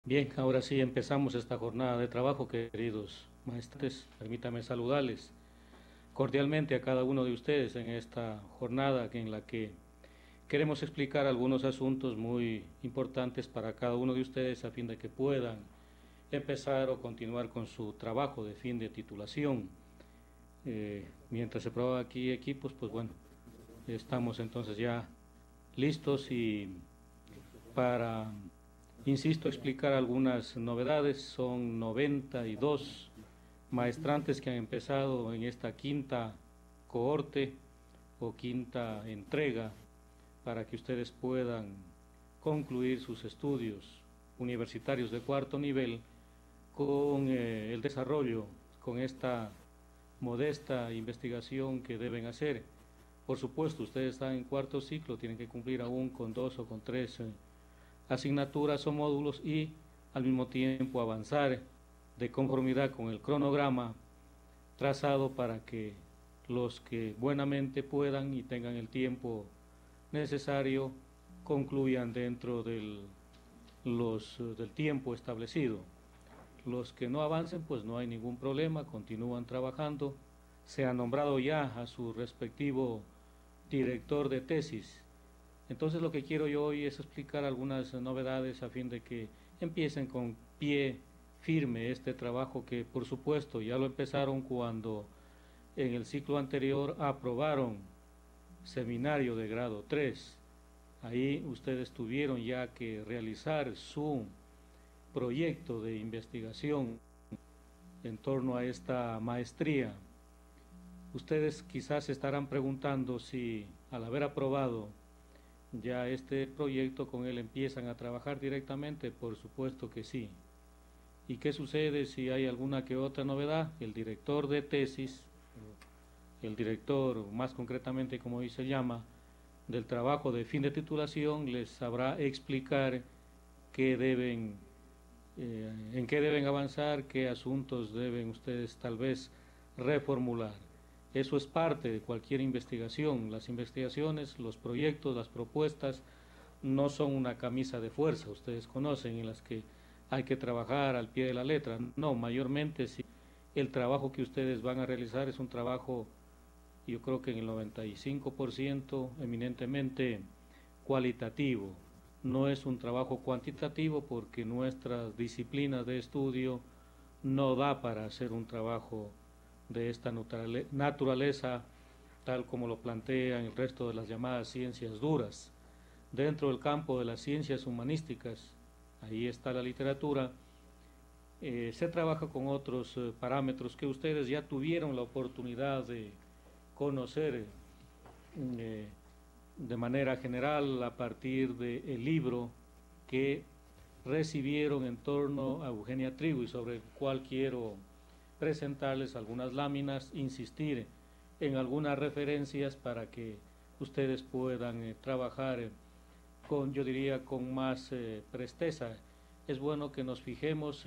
Bien, ahora sí empezamos esta jornada de trabajo, queridos maestros. Permítame saludarles cordialmente a cada uno de ustedes en esta jornada en la que queremos explicar algunos asuntos muy importantes para cada uno de ustedes a fin de que puedan empezar o continuar con su trabajo de fin de titulación. Mientras se prueba aquí equipos, pues bueno, estamos entonces ya listos y para, insisto, explicar algunas novedades. Son 92 maestrantes que han empezado en esta quinta cohorte o quinta entrega para que ustedes puedan concluir sus estudios universitarios de cuarto nivel con el desarrollo, con esta modesta investigación que deben hacer. Por supuesto, ustedes están en cuarto ciclo, tienen que cumplir aún con dos o con tres asignaturas o módulos y al mismo tiempo avanzar de conformidad con el cronograma trazado para que los que buenamente puedan y tengan el tiempo necesario concluyan dentro del tiempo establecido. Los que no avancen, pues no hay ningún problema, continúan trabajando. Se ha nombrado ya a su respectivo director de tesis. Entonces lo que quiero yo hoy es explicar algunas novedades a fin de que empiecen con pie firme este trabajo que por supuesto ya lo empezaron cuando en el ciclo anterior aprobaron seminario de grado 3. Ahí ustedes tuvieron ya que realizar su proyecto de investigación en torno a esta maestría. Ustedes quizás se estarán preguntando si al haber aprobado ya este proyecto con él empiezan a trabajar directamente. Por supuesto que sí. ¿Y qué sucede si hay alguna que otra novedad? El director de tesis, el director más concretamente como hoy se llama, del trabajo de fin de titulación les sabrá explicar qué deben, en qué deben avanzar, qué asuntos deben ustedes tal vez reformular. Eso es parte de cualquier investigación. Las investigaciones, los proyectos, las propuestas no son una camisa de fuerza, ustedes conocen, en las que hay que trabajar al pie de la letra. No, mayormente si el trabajo que ustedes van a realizar es un trabajo, yo creo que en el 95% eminentemente cualitativo. No es un trabajo cuantitativo porque nuestras disciplinas de estudio no da para hacer un trabajo de esta naturaleza tal como lo plantean el resto de las llamadas ciencias duras. Dentro del campo de las ciencias humanísticas, ahí está la literatura, se trabaja con otros parámetros que ustedes ya tuvieron la oportunidad de conocer eh, de manera general a partir del libro que recibieron en torno a Eugenia Trigo y sobre el cual quiero presentarles algunas láminas, insistir en algunas referencias para que ustedes puedan trabajar con, yo diría, con más presteza. Es bueno que nos fijemos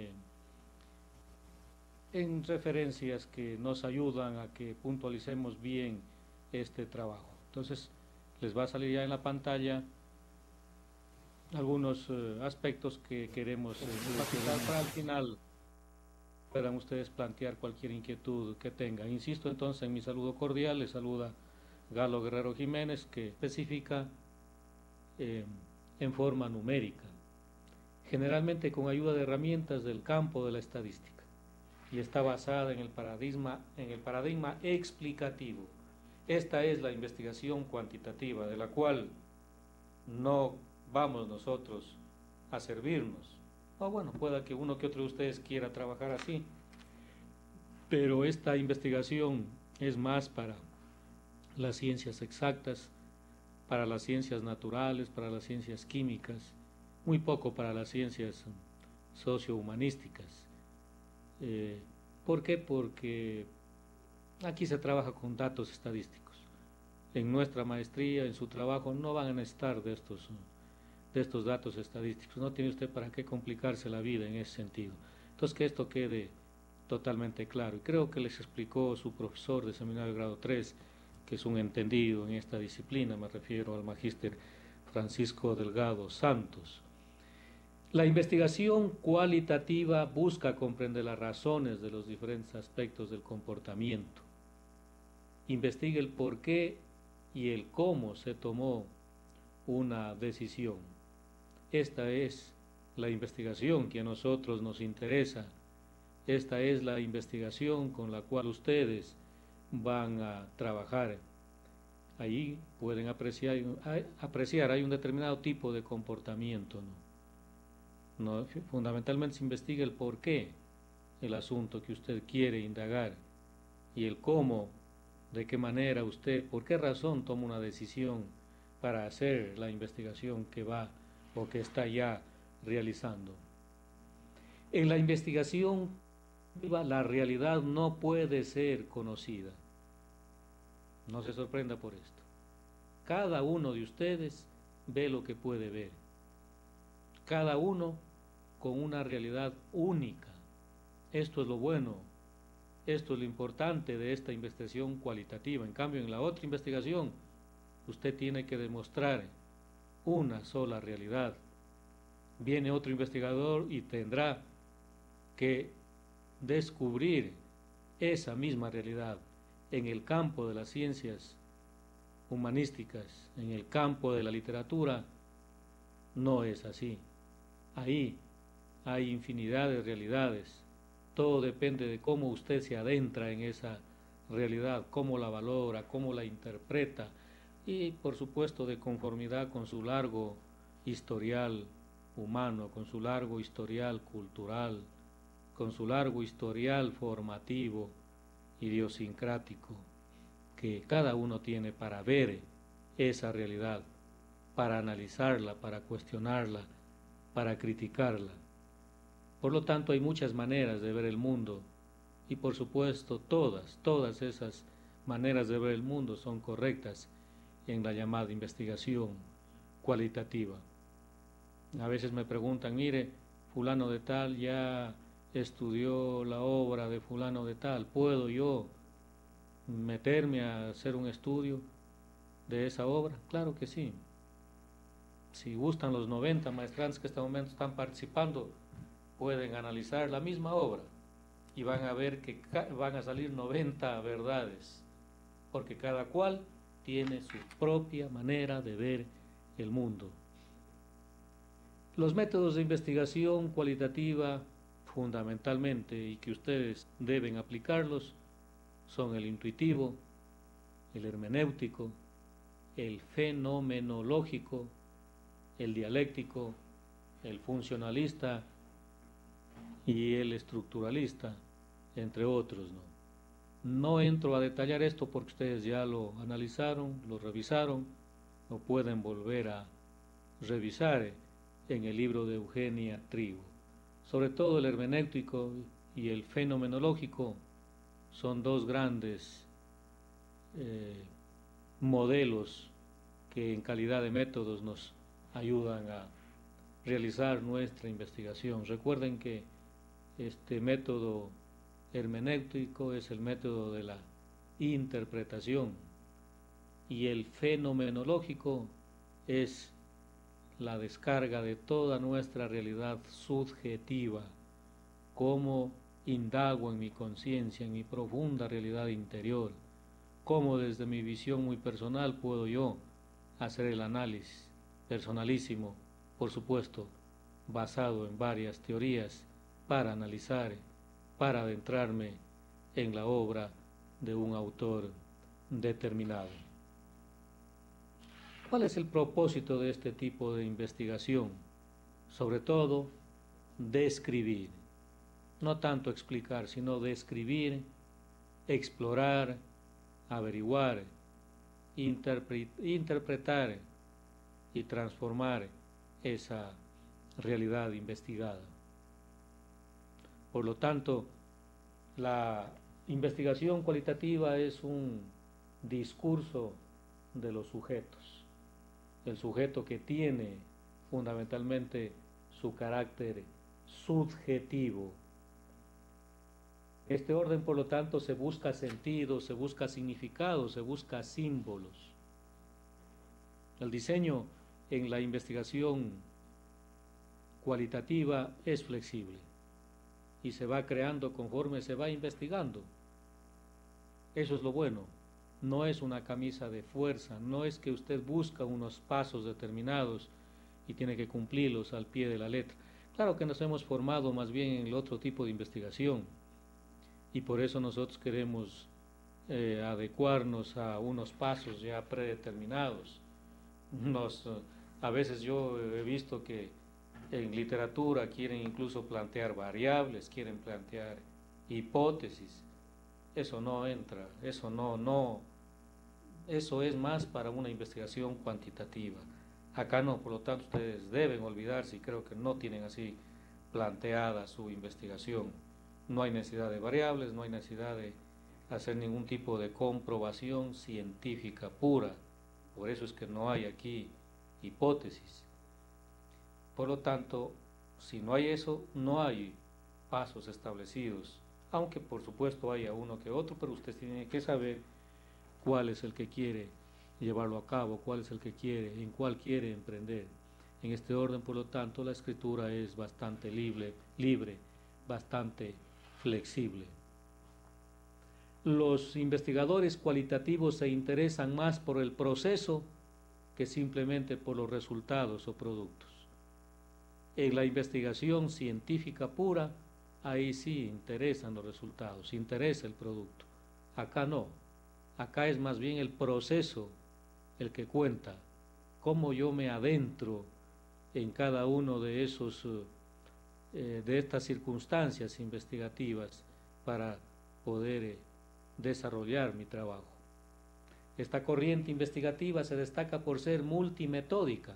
en referencias que nos ayudan a que puntualicemos bien este trabajo. Entonces, les va a salir ya en la pantalla algunos aspectos que queremos enfatizar para al final puedan ustedes plantear cualquier inquietud que tengan. Insisto entonces en mi saludo cordial, les saluda Galo Guerrero Jiménez, que especifica eh, en forma numérica, generalmente con ayuda de herramientas del campo de la estadística, y está basada en el paradigma explicativo. Esta es la investigación cuantitativa de la cual no vamos nosotros a servirnos. O bueno, pueda que uno que otro de ustedes quiera trabajar así, pero esta investigación es más para las ciencias exactas, para las ciencias naturales, para las ciencias químicas, muy poco para las ciencias sociohumanísticas. ¿Por qué? Porque aquí se trabaja con datos estadísticos. En nuestra maestría, en su trabajo, no van a necesitar de estos datos estadísticos. No tiene usted para qué complicarse la vida en ese sentido. Entonces, que esto quede totalmente claro. Y creo que les explicó su profesor de seminario de grado 3, que es un entendido en esta disciplina, me refiero al magíster Francisco Delgado Santos. La investigación cualitativa busca comprender las razones de los diferentes aspectos del comportamiento. Investiga el por qué y el cómo se tomó una decisión. Esta es la investigación que a nosotros nos interesa. Esta es la investigación con la cual ustedes van a trabajar. Ahí pueden apreciar, hay un determinado tipo de comportamiento, ¿no? Fundamentalmente se investiga el por qué, el asunto que usted quiere indagar, y el cómo, de qué manera usted, por qué razón toma una decisión para hacer la investigación que va o que está ya realizando. En la investigación, la realidad no puede ser conocida. No se sorprenda por esto. Cada uno de ustedes ve lo que puede ver. Cada uno con una realidad única. Esto es lo bueno. Esto es lo importante de esta investigación cualitativa. En cambio, en la otra investigación, usted tiene que demostrar una sola realidad. Viene otro investigador y tendrá que descubrir esa misma realidad en el campo de las ciencias humanísticas, en el campo de la literatura. No es así. Ahí hay infinidad de realidades. Todo depende de cómo usted se adentra en esa realidad, cómo la valora, cómo la interpreta y, por supuesto, de conformidad con su largo historial humano, con su largo historial cultural, con su largo historial formativo, idiosincrático, que cada uno tiene para ver esa realidad, para analizarla, para cuestionarla, para criticarla. Por lo tanto, hay muchas maneras de ver el mundo y, por supuesto, todas esas maneras de ver el mundo son correctas en la llamada investigación cualitativa. A veces me preguntan, mire, fulano de tal ya estudió la obra de fulano de tal, ¿puedo yo meterme a hacer un estudio de esa obra? Claro que sí. Si gustan los 90 maestrantes que en este momento están participando, pueden analizar la misma obra y van a ver que van a salir 90 verdades, porque cada cual tiene su propia manera de ver el mundo. Los métodos de investigación cualitativa, fundamentalmente, y que ustedes deben aplicarlos, son el intuitivo, el hermenéutico, el fenomenológico, el dialéctico, el funcionalista y el estructuralista, entre otros, ¿no? No entro a detallar esto porque ustedes ya lo analizaron, lo revisaron, lo pueden volver a revisar en el libro de Eugenia Trigo. Sobre todo el hermenéutico y el fenomenológico son dos grandes modelos que en calidad de métodos nos ayudan a realizar nuestra investigación. Recuerden que este método hermenéutico es el método de la interpretación y el fenomenológico es la descarga de toda nuestra realidad subjetiva, cómo indago en mi conciencia, en mi profunda realidad interior, cómo desde mi visión muy personal puedo yo hacer el análisis personalísimo, por supuesto, basado en varias teorías, para analizar, para adentrarme en la obra de un autor determinado. ¿Cuál es el propósito de este tipo de investigación? Sobre todo, describir, no tanto explicar, sino describir, explorar, averiguar, interpretar y transformar esa realidad investigada. Por lo tanto, la investigación cualitativa es un discurso de los sujetos. El sujeto que tiene fundamentalmente su carácter subjetivo. Este orden, por lo tanto, se busca sentido, se busca significado, se busca símbolos. El diseño en la investigación cualitativa es flexible y se va creando conforme se va investigando. Eso es lo bueno. No es una camisa de fuerza, no es que usted busca unos pasos determinados y tiene que cumplirlos al pie de la letra. Claro que nos hemos formado más bien en el otro tipo de investigación y por eso nosotros queremos adecuarnos a unos pasos ya predeterminados. A veces yo he visto que en literatura quieren incluso plantear variables, quieren plantear hipótesis. Eso no entra, eso es más para una investigación cuantitativa. Acá no, por lo tanto ustedes deben olvidarse y creo que no tienen así planteada su investigación. No hay necesidad de variables, no hay necesidad de hacer ningún tipo de comprobación científica pura. Por eso es que no hay aquí hipótesis. Por lo tanto, si no hay eso, no hay pasos establecidos, aunque por supuesto haya uno que otro, pero usted tiene que saber cuál es el que quiere llevarlo a cabo, cuál es el que quiere, en cuál quiere emprender. En este orden, por lo tanto, la escritura es bastante libre, bastante flexible. Los investigadores cualitativos se interesan más por el proceso que simplemente por los resultados o productos. En la investigación científica pura, ahí sí interesan los resultados, interesa el producto. Acá no, acá es más bien el proceso el que cuenta, cómo yo me adentro en cada uno de de estas circunstancias investigativas para poder desarrollar mi trabajo. Esta corriente investigativa se destaca por ser multimetódica,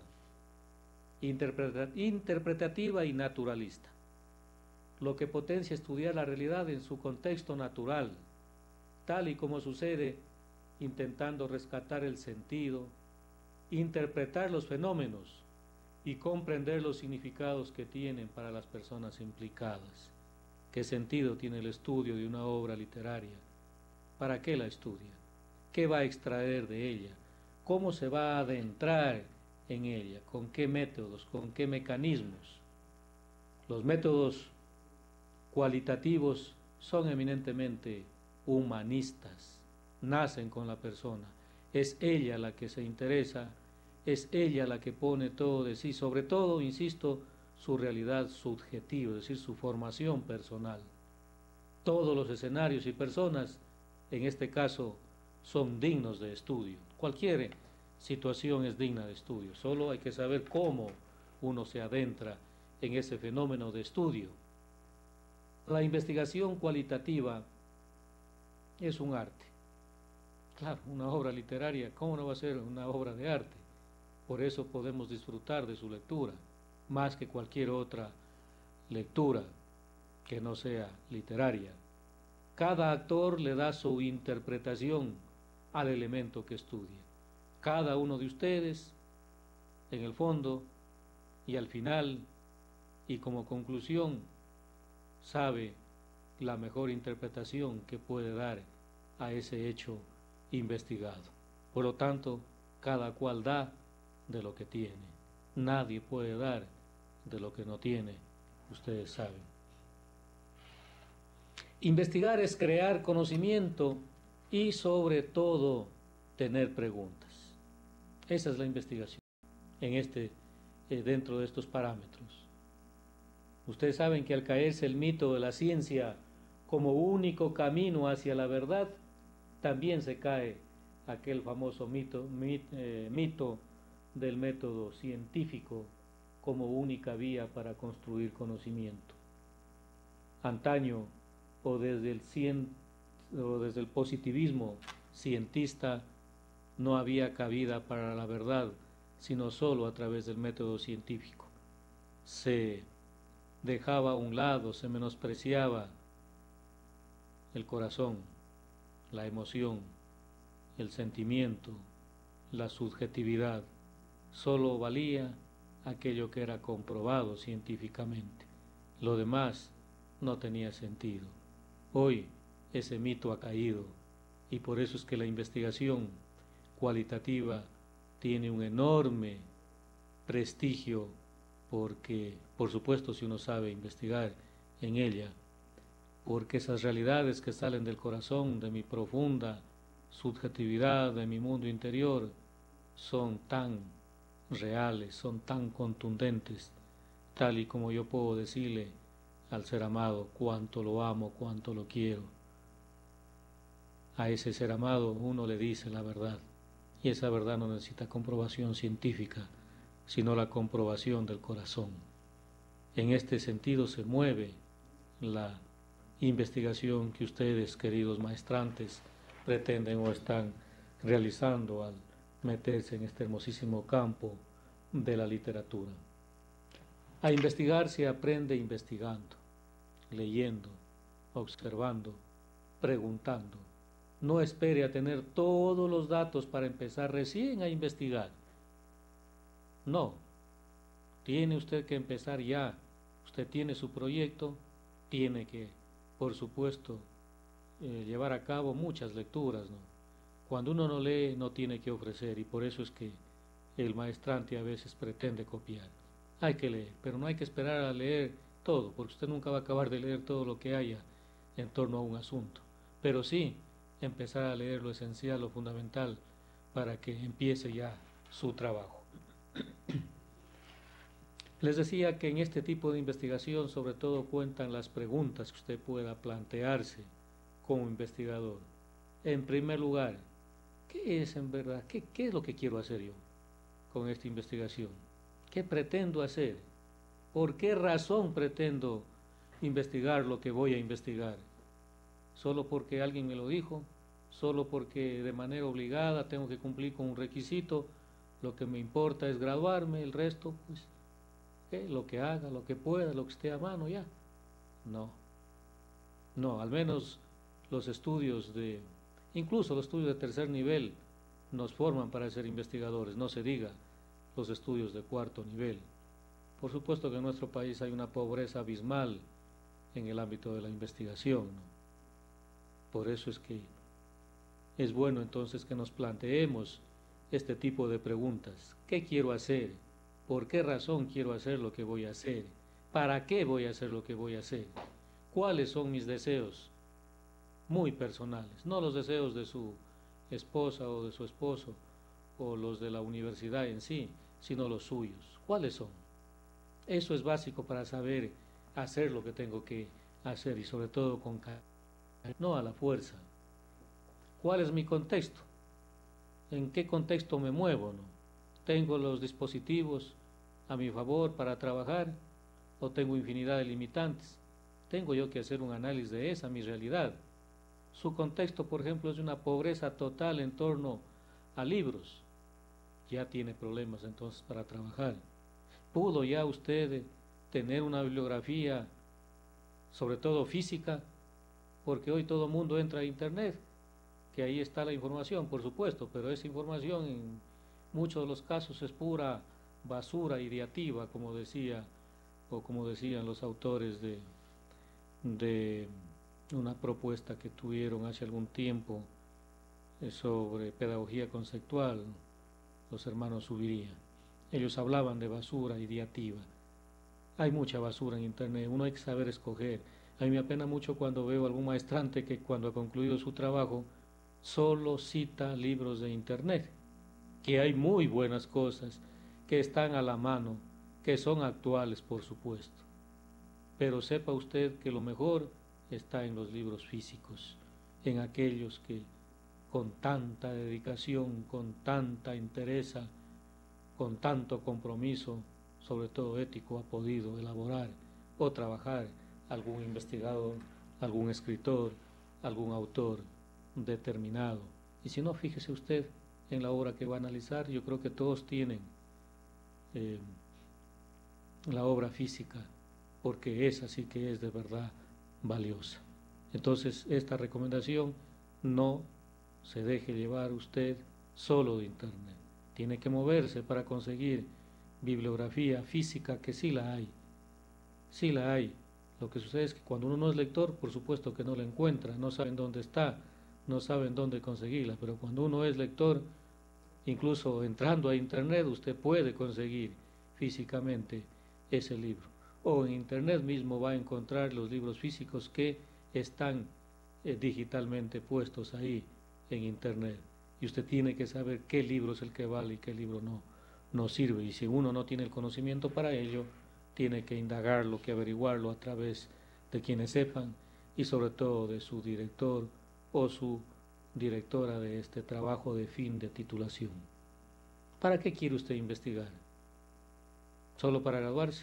interpretativa y naturalista, lo que potencia estudiar la realidad en su contexto natural, tal y como sucede, intentando rescatar el sentido, interpretar los fenómenos y comprender los significados que tienen para las personas implicadas. ¿Qué sentido tiene el estudio de una obra literaria? ¿Para qué la estudia? ¿Qué va a extraer de ella? ¿Cómo se va a adentrar en ella? ¿Con qué métodos? ¿Con qué mecanismos? Los métodos cualitativos son eminentemente humanistas, nacen con la persona, es ella la que se interesa, es ella la que pone todo de sí, sobre todo, insisto, su realidad subjetiva, es decir, su formación personal. Todos los escenarios y personas, en este caso, son dignos de estudio. Cualquier situación es digna de estudio, solo hay que saber cómo uno se adentra en ese fenómeno de estudio. La investigación cualitativa es un arte. Claro, una obra literaria, ¿cómo no va a ser una obra de arte? Por eso podemos disfrutar de su lectura, más que cualquier otra lectura que no sea literaria. Cada actor le da su interpretación al elemento que estudia. Cada uno de ustedes, en el fondo y al final, y como conclusión, sabe la mejor interpretación que puede dar a ese hecho investigado. Por lo tanto, cada cual da de lo que tiene. Nadie puede dar de lo que no tiene, ustedes saben. Investigar es crear conocimiento y sobre todo tener preguntas. Esa es la investigación dentro de estos parámetros. Ustedes saben que al caerse el mito de la ciencia como único camino hacia la verdad, también se cae aquel famoso mito del método científico como única vía para construir conocimiento. Antaño, o desde el positivismo cientista, no había cabida para la verdad, sino solo a través del método científico. Se dejaba a un lado, se menospreciaba el corazón, la emoción, el sentimiento, la subjetividad. Solo valía aquello que era comprobado científicamente. Lo demás no tenía sentido. Hoy ese mito ha caído y por eso es que la investigación cualitativa tiene un enorme prestigio porque, por supuesto, si uno sabe investigar en ella, porque esas realidades que salen del corazón, de mi profunda subjetividad, de mi mundo interior, son tan reales, son tan contundentes, tal y como yo puedo decirle al ser amado cuánto lo amo, cuánto lo quiero. A ese ser amado uno le dice la verdad, y esa verdad no necesita comprobación científica, sino la comprobación del corazón. En este sentido se mueve la investigación que ustedes, queridos maestrantes, pretenden o están realizando al meterse en este hermosísimo campo de la literatura. A investigar se aprende investigando, leyendo, observando, preguntando. No espere a tener todos los datos para empezar recién a investigar. No, tiene usted que empezar ya. Usted tiene su proyecto, tiene que, por supuesto, llevar a cabo muchas lecturas, ¿no? Cuando uno no lee, no tiene que ofrecer, y por eso es que el maestrante a veces pretende copiar. Hay que leer, pero no hay que esperar a leer todo, porque usted nunca va a acabar de leer todo lo que haya en torno a un asunto. Pero sí, empezar a leer lo esencial, lo fundamental, para que empiece ya su trabajo. Les decía que en este tipo de investigación sobre todo cuentan las preguntas que usted pueda plantearse como investigador. En primer lugar, ¿qué es en verdad? ¿Qué es lo que quiero hacer yo con esta investigación? ¿Qué pretendo hacer? ¿Por qué razón pretendo investigar lo que voy a investigar? ¿Solo porque alguien me lo dijo? ¿Solo porque de manera obligada tengo que cumplir con un requisito? Lo que me importa es graduarme, el resto, pues, lo que haga, lo que pueda, lo que esté a mano ya. No, al menos los estudios incluso los estudios de tercer nivel nos forman para ser investigadores, no se diga los estudios de cuarto nivel. Por supuesto que en nuestro país hay una pobreza abismal en el ámbito de la investigación, ¿no? Por eso es que es bueno entonces que nos planteemos este tipo de preguntas. ¿Qué quiero hacer? ¿Por qué razón quiero hacer lo que voy a hacer? ¿Para qué voy a hacer lo que voy a hacer? ¿Cuáles son mis deseos? Muy personales, no los deseos de su esposa o de su esposo o los de la universidad en sí, sino los suyos. ¿Cuáles son? Eso es básico para saber hacer lo que tengo que hacer y sobre todo con calma, no a la fuerza. ¿Cuál es mi contexto? ¿En qué contexto me muevo, no? ¿Tengo los dispositivos a mi favor para trabajar o tengo infinidad de limitantes? Tengo yo que hacer un análisis de esa, mi realidad. Su contexto, por ejemplo, es una pobreza total en torno a libros. Ya tiene problemas entonces para trabajar. ¿Pudo ya usted tener una bibliografía, sobre todo física? Porque hoy todo el mundo entra a Internet, que ahí está la información, por supuesto, pero esa información en muchos de los casos es pura basura ideativa, como decía, o como decían los autores de una propuesta que tuvieron hace algún tiempo sobre pedagogía conceptual, los hermanos Subiría. Ellos hablaban de basura ideativa. Hay mucha basura en Internet, uno hay que saber escoger. A mí me apena mucho cuando veo algún maestrante que cuando ha concluido su trabajo solo cita libros de Internet, que hay muy buenas cosas, que están a la mano, que son actuales, por supuesto. Pero sepa usted que lo mejor está en los libros físicos, en aquellos que con tanta dedicación, con tanta entereza, con tanto compromiso, sobre todo ético, ha podido elaborar o trabajar algún investigador, algún escritor, algún autor determinado. Y si no, fíjese usted en la obra que va a analizar, yo creo que todos tienen la obra física, porque esa sí que es de verdad valiosa. Entonces, esta recomendación, no se deje llevar usted solo de Internet. Tiene que moverse para conseguir bibliografía física, que sí la hay. Sí la hay. Lo que sucede es que cuando uno no es lector, por supuesto que no la encuentra, no saben dónde está, no saben dónde conseguirla, pero cuando uno es lector, incluso entrando a Internet, usted puede conseguir físicamente ese libro. O en internet mismo va a encontrar los libros físicos que están digitalmente puestos ahí en internet. Y usted tiene que saber qué libro es el que vale y qué libro no sirve. Y si uno no tiene el conocimiento para ello, tiene que indagarlo, que averiguarlo a través de quienes sepan y sobre todo de su director o su directora de este trabajo de fin de titulación. ¿Para qué quiere usted investigar? ¿Solo para graduarse?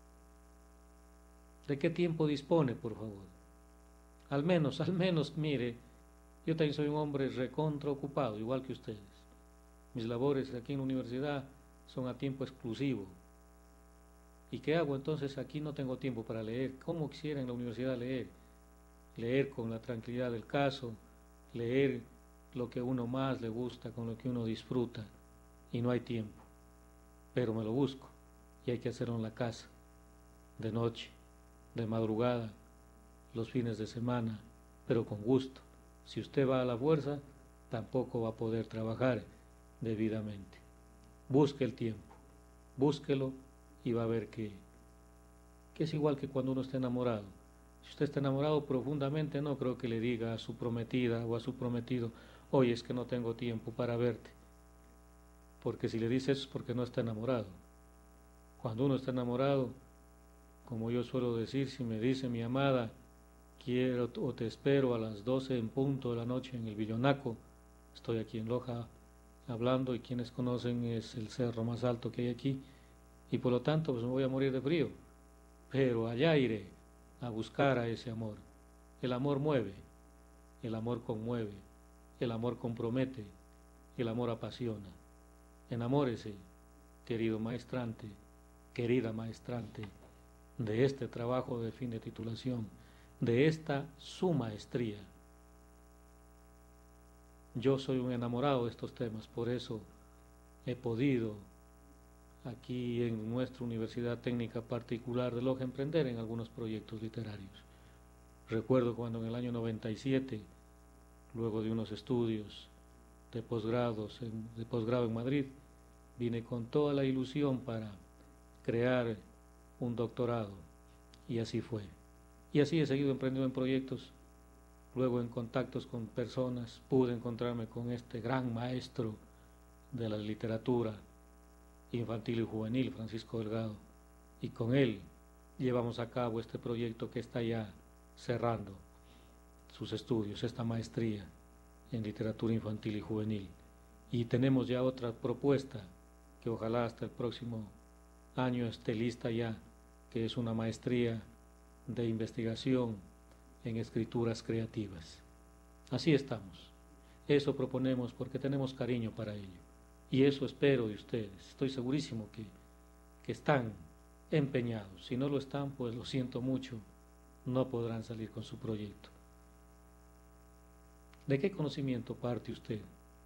¿De qué tiempo dispone, por favor? Al menos, mire, yo también soy un hombre recontra ocupado, igual que ustedes. Mis labores aquí en la universidad son a tiempo exclusivo. ¿Y qué hago entonces? Aquí no tengo tiempo para leer. ¿Cómo quisiera en la universidad leer? Leer con la tranquilidad del caso, leer lo que a uno más le gusta, con lo que uno disfruta. Y no hay tiempo. Pero me lo busco. Y hay que hacerlo en la casa, de noche, de madrugada, los fines de semana, pero con gusto. Si usted va a la fuerza, tampoco va a poder trabajar debidamente. Busque el tiempo, búsquelo y va a ver que es igual que cuando uno está enamorado. Si usted está enamorado profundamente, no creo que le diga a su prometida o a su prometido, oye, es que no tengo tiempo para verte. Porque si le dice eso es porque no está enamorado. Cuando uno está enamorado, como yo suelo decir, si me dice mi amada, quiero o te espero a las 12 en punto de la noche en el Villonaco, estoy aquí en Loja hablando y quienes conocen es el cerro más alto que hay aquí y por lo tanto pues me voy a morir de frío, pero allá iré a buscar a ese amor. El amor mueve, el amor conmueve, el amor compromete, el amor apasiona. Enamórese, querido maestrante, querida maestrante, de este trabajo de fin de titulación, de esta su maestría. Yo soy un enamorado de estos temas, por eso he podido aquí en nuestra Universidad Técnica Particular de Loja emprender en algunos proyectos literarios. Recuerdo cuando en el año 97, luego de unos estudios de posgrado en Madrid, vine con toda la ilusión para crear un doctorado y así fue. Y así he seguido emprendiendo en proyectos. Luego en contactos con personas pude encontrarme con este gran maestro de la literatura infantil y juvenil, Francisco Delgado, y con él llevamos a cabo este proyecto que está ya cerrando sus estudios, esta maestría en literatura infantil y juvenil. Y tenemos ya otra propuesta que ojalá hasta el próximo año esté lista ya, que es una maestría de investigación en escrituras creativas. Así estamos. Eso proponemos porque tenemos cariño para ello. Y eso espero de ustedes. Estoy segurísimo que están empeñados. Si no lo están, pues lo siento mucho, no podrán salir con su proyecto. ¿De qué conocimiento parte usted?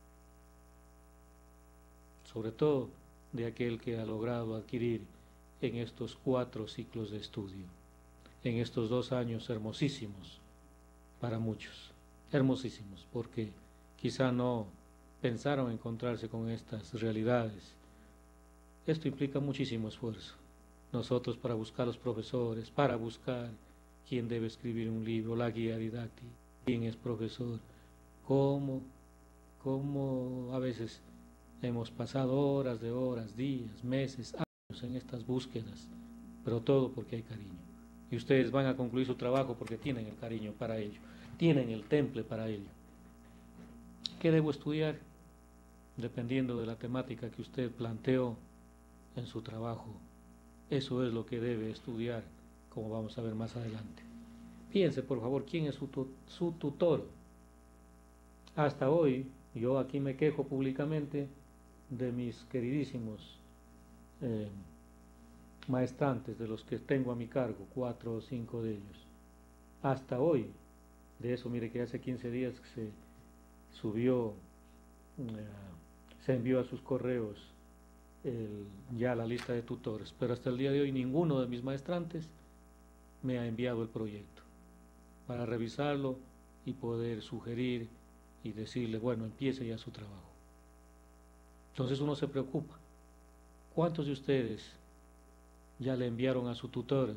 Sobre todo de aquel que ha logrado adquirir en estos 4 ciclos de estudio, en estos 2 años hermosísimos para muchos, hermosísimos, porque quizá no pensaron encontrarse con estas realidades. Esto implica muchísimo esfuerzo. Nosotros para buscar los profesores, para buscar quién debe escribir un libro, la guía didáctica, quién es profesor, cómo a veces hemos pasado horas de horas, días, meses, años en estas búsquedas, pero todo porque hay cariño. Y ustedes van a concluir su trabajo porque tienen el cariño para ello, tienen el temple para ello. ¿Qué debo estudiar? Dependiendo de la temática que usted planteó en su trabajo, eso es lo que debe estudiar, como vamos a ver más adelante. Piense, por favor, quién es su tutor. Hasta hoy, yo aquí me quejo públicamente de mis queridísimos maestrantes, de los que tengo a mi cargo, 4 o 5 de ellos. Hasta hoy, de eso, mire que hace 15 días que se subió, se envió a sus correos ya la lista de tutores, pero hasta el día de hoy ninguno de mis maestrantes me ha enviado el proyecto para revisarlo y poder sugerir y decirle, bueno, empiece ya su trabajo. Entonces uno se preocupa. ¿Cuántos de ustedes ya le enviaron a su tutor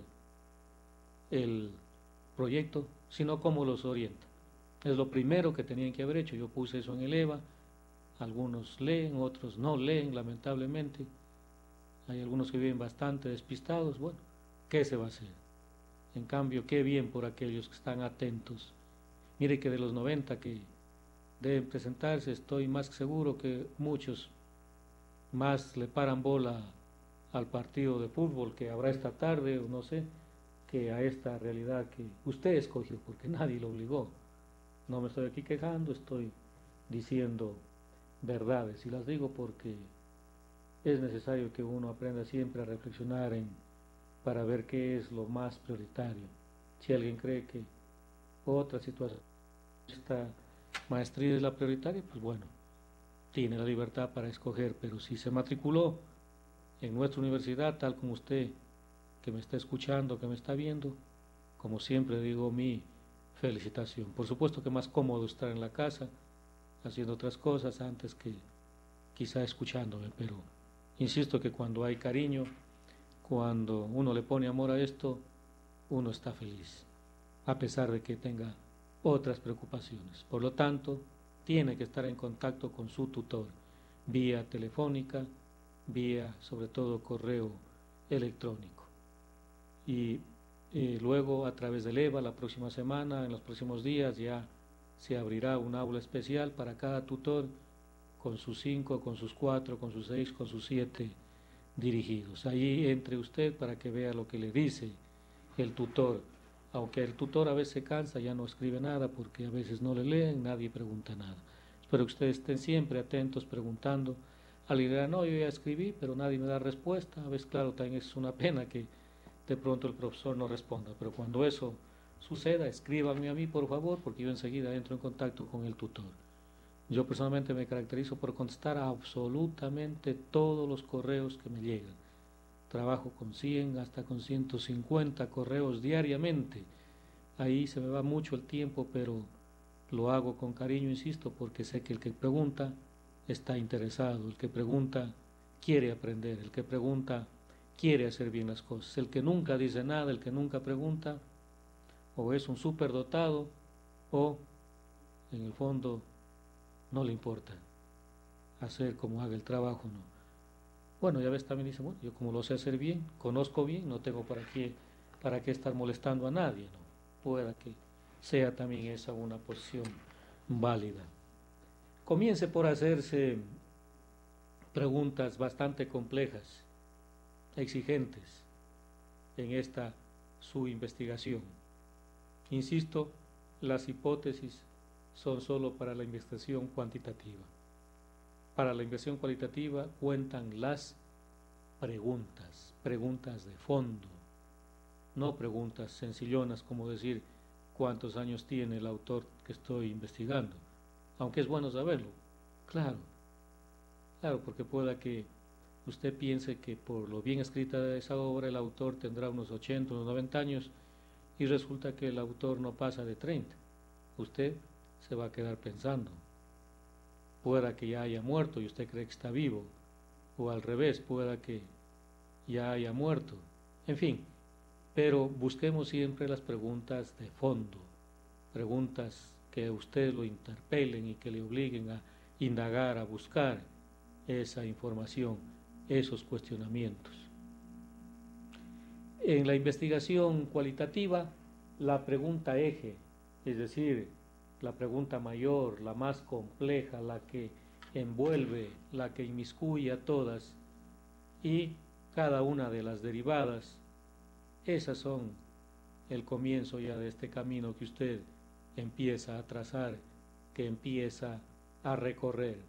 el proyecto, sino cómo los orienta. Es lo primero que tenían que haber hecho. Yo puse eso en el EVA, algunos leen, otros no leen, lamentablemente. Hay algunos que viven bastante despistados. Bueno, ¿qué se va a hacer? En cambio, qué bien por aquellos que están atentos. Mire que de los 90 que deben presentarse, estoy más que seguro que muchos más le paran bola al partido de fútbol que habrá esta tarde, o no sé, que a esta realidad que usted escogió, porque nadie lo obligó. No me estoy aquí quejando, estoy diciendo verdades, y las digo porque es necesario que uno aprenda siempre a reflexionar para ver qué es lo más prioritario. Si alguien cree que otra situación, esta maestría es la prioritaria, pues bueno, tiene la libertad para escoger, pero si se matriculó en nuestra universidad, tal como usted que me está escuchando, que me está viendo, como siempre digo, mi felicitación. Por supuesto que más cómodo estar en la casa haciendo otras cosas antes que quizá escuchándome, pero insisto que cuando hay cariño, cuando uno le pone amor a esto, uno está feliz, a pesar de que tenga otras preocupaciones. Por lo tanto, tiene que estar en contacto con su tutor, vía telefónica, vía sobre todo correo electrónico. Y luego a través del EVA la próxima semana, en los próximos días, ya se abrirá un aula especial para cada tutor con sus 5, con sus 4, con sus 6, con sus 7 dirigidos. Ahí entre usted para que vea lo que le dice el tutor. Aunque el tutor a veces se cansa, ya no escribe nada porque a veces no le leen, nadie pregunta nada. Espero que ustedes estén siempre atentos preguntando. Alguien dirá, no, yo ya escribí, pero nadie me da respuesta. A veces, claro, también es una pena que de pronto el profesor no responda, pero cuando eso suceda, escríbanme a mí, por favor, porque yo enseguida entro en contacto con el tutor. Yo personalmente me caracterizo por contestar a absolutamente todos los correos que me llegan. Trabajo con 100 hasta con 150 correos diariamente. Ahí se me va mucho el tiempo, pero lo hago con cariño, insisto, porque sé que el que pregunta está interesado, el que pregunta quiere aprender, el que pregunta quiere hacer bien las cosas. El que nunca dice nada, el que nunca pregunta, o es un superdotado, o en el fondo no le importa hacer como haga el trabajo, ¿no? Bueno, ya ves, también dice, bueno, yo como lo sé hacer bien, conozco bien, no tengo para qué estar molestando a nadie, ¿no? Pueda que sea también esa una posición válida. Comience por hacerse preguntas bastante complejas, exigentes en esta su investigación. Insisto, las hipótesis son solo para la investigación cuantitativa. Para la investigación cualitativa cuentan las preguntas, preguntas de fondo, no preguntas sencillonas como decir cuántos años tiene el autor que estoy investigando, aunque es bueno saberlo, claro, claro, porque pueda que usted piense que por lo bien escrita de esa obra el autor tendrá unos 80, unos 90 años y resulta que el autor no pasa de 30. Usted se va a quedar pensando. Pueda que ya haya muerto y usted cree que está vivo, o al revés, pueda que ya haya muerto. En fin, pero busquemos siempre las preguntas de fondo, preguntas que a usted lo interpelen y que le obliguen a indagar, a buscar esa información, esos cuestionamientos. En la investigación cualitativa, la pregunta eje, es decir, la pregunta mayor, la más compleja, la que envuelve, la que inmiscuye a todas y cada una de las derivadas, esas son el comienzo ya de este camino que usted empieza a trazar, que empieza a recorrer.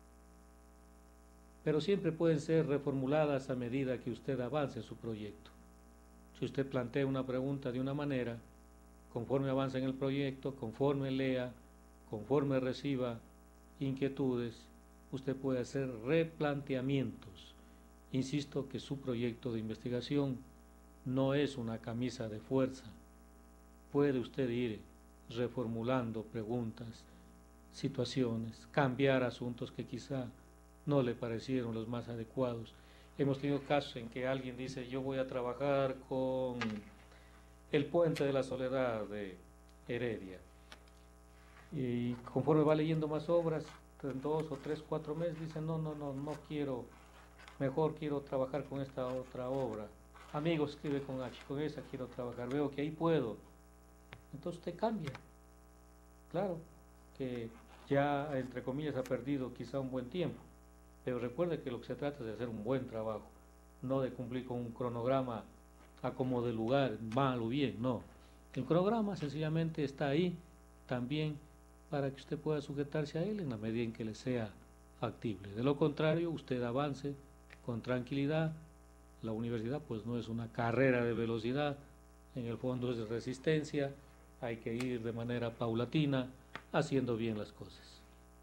Pero siempre pueden ser reformuladas a medida que usted avance en su proyecto. Si usted plantea una pregunta de una manera, conforme avance en el proyecto, conforme lea, conforme reciba inquietudes, usted puede hacer replanteamientos. Insisto que su proyecto de investigación no es una camisa de fuerza. Puede usted ir reformulando preguntas, situaciones, cambiar asuntos que quizá no le parecieron los más adecuados Hemos tenido casos en que alguien dice, yo voy a trabajar con el Puente de la Soledad de Heredia. Y conforme va leyendo más obras, en 2 o 3, 4 meses, dice, no quiero, mejor quiero trabajar con esta otra obra. Amigo, escribe con H, con esa quiero trabajar, veo que ahí puedo. Entonces usted cambia. Claro que ya, entre comillas, ha perdido quizá un buen tiempo, pero recuerde que lo que se trata es de hacer un buen trabajo, no de cumplir con un cronograma a como de lugar, mal o bien, no. El cronograma sencillamente está ahí también para que usted pueda sujetarse a él en la medida en que le sea factible. De lo contrario, usted avance con tranquilidad. La universidad pues no es una carrera de velocidad, en el fondo es de resistencia, hay que ir de manera paulatina, haciendo bien las cosas.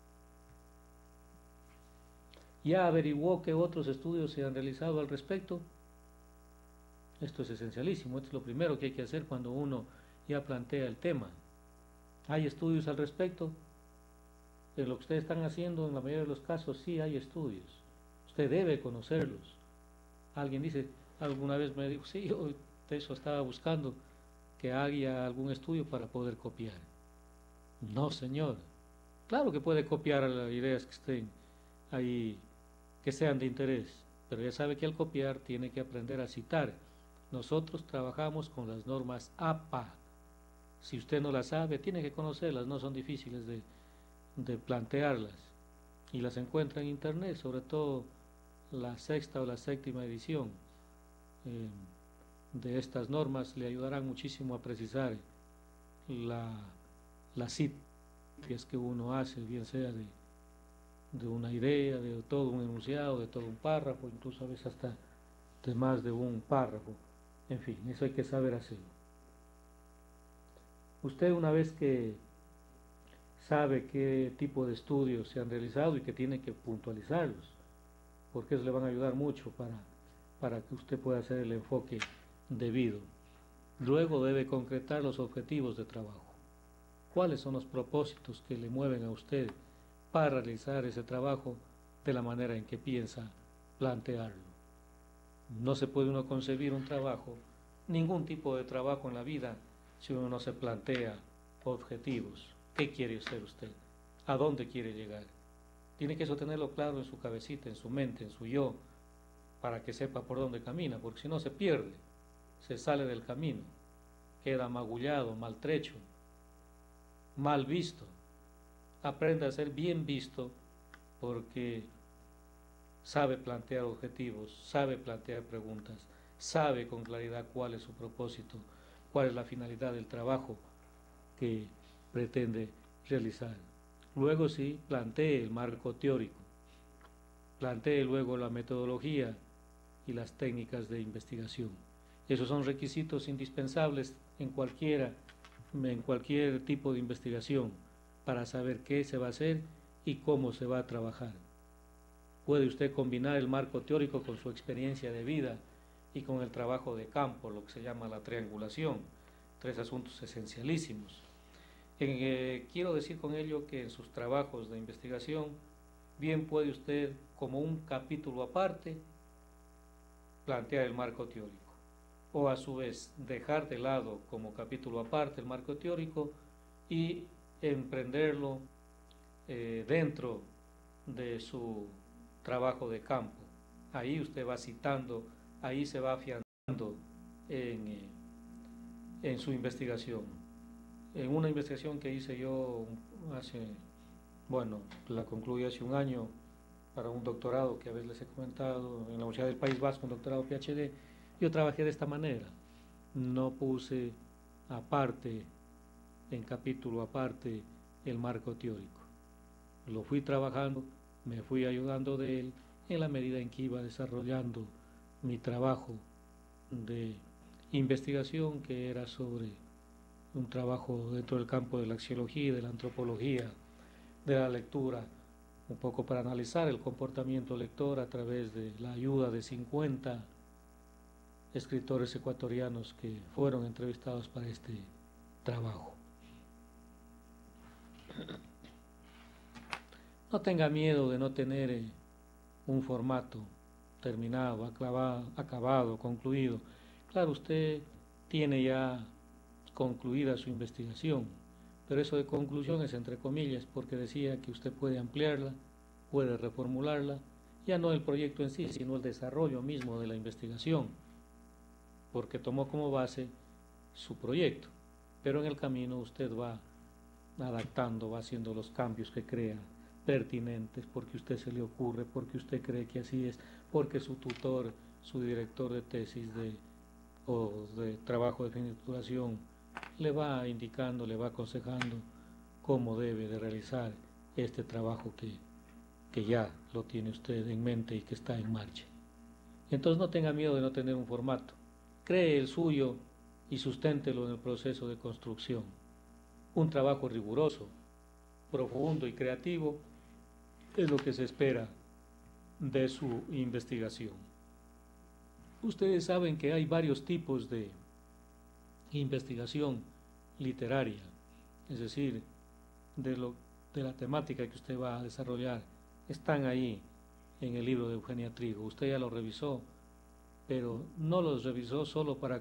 ¿Ya averiguó qué otros estudios se han realizado al respecto? Esto es esencialísimo, esto es lo primero que hay que hacer cuando uno ya plantea el tema. ¿Hay estudios al respecto? En lo que ustedes están haciendo, en la mayoría de los casos, sí hay estudios. Usted debe conocerlos. Alguien dice, alguna vez me dijo, sí, yo de eso estaba buscando, que haya algún estudio para poder copiar. No, señor. Claro que puede copiar las ideas que estén ahí, que sean de interés, pero ya sabe que al copiar tiene que aprender a citar. Nosotros trabajamos con las normas APA. Si usted no las sabe, tiene que conocerlas, no son difíciles de plantearlas. Y las encuentra en internet, sobre todo la 6ª o la 7ª edición de estas normas le ayudarán muchísimo a precisar las citas que uno hace, bien sea de una idea, de todo un enunciado, de todo un párrafo, incluso a veces hasta de más de un párrafo. En fin, eso hay que saber hacerlo. Usted, una vez que sabe qué tipo de estudios se han realizado y que tiene que puntualizarlos, porque eso le van a ayudar mucho para que usted pueda hacer el enfoque debido. Luego debe concretar los objetivos de trabajo. ¿Cuáles son los propósitos que le mueven a usted para realizar ese trabajo de la manera en que piensa plantearlo? No se puede uno concebir un trabajo, ningún tipo de trabajo en la vida, si uno no se plantea objetivos. ¿Qué quiere ser usted? ¿A dónde quiere llegar? Tiene que eso tenerlo claro en su cabecita, en su mente, en su yo, para que sepa por dónde camina, porque si no se pierde, se sale del camino, queda magullado, maltrecho, mal visto. Aprenda a ser bien visto porque sabe plantear objetivos, sabe plantear preguntas, sabe con claridad cuál es su propósito, cuál es la finalidad del trabajo que pretende realizar. Luego sí, plantee el marco teórico, plantee luego la metodología y las técnicas de investigación. Esos son requisitos indispensables en cualquier tipo de investigación para saber qué se va a hacer y cómo se va a trabajar. Puede usted combinar el marco teórico con su experiencia de vida y con el trabajo de campo, lo que se llama la triangulación, 3 asuntos esencialísimos. Quiero decir con ello que en sus trabajos de investigación, bien puede usted, como un capítulo aparte, plantear el marco teórico, o a su vez dejar de lado como capítulo aparte el marco teórico y emprenderlo dentro de su trabajo de campo. Ahí usted va citando, ahí se va afianzando en su investigación. En una investigación que hice yo la concluí hace un año para un doctorado que a veces les he comentado en la Universidad del País Vasco, un doctorado PhD, yo trabajé de esta manera. No puse aparte, en capítulo aparte, el marco teórico. Lo fui trabajando, me fui ayudando de él en la medida en que iba desarrollando mi trabajo de investigación, que era sobre un trabajo dentro del campo de la axiología, de la antropología, de la lectura, un poco para analizar el comportamiento lector a través de la ayuda de 50 escritores ecuatorianos que fueron entrevistados para este trabajo. No tenga miedo de no tener un formato. terminado, acabado, concluido. Claro, usted tiene ya concluida su investigación, pero eso de conclusión es entre comillas, porque decía que usted puede ampliarla, puede reformularla, ya no el proyecto en sí, sino el desarrollo mismo de la investigación, porque tomó como base su proyecto, pero en el camino usted va adaptando, va haciendo los cambios que crea pertinentes, porque a usted se le ocurre, porque usted cree que así es, porque su tutor, su director de tesis o de trabajo de fin de titulación le va indicando, le va aconsejando cómo debe de realizar este trabajo que ya lo tiene usted en mente y que está en marcha. Entonces no tenga miedo de no tener un formato, cree el suyo y susténtelo en el proceso de construcción. Un trabajo riguroso, profundo y creativo es lo que se espera de su investigación. Ustedes saben que hay varios tipos de investigación literaria, es decir, de la temática que usted va a desarrollar, están ahí en el libro de Eugenia Trigo. Usted ya lo revisó, pero no los revisó solo para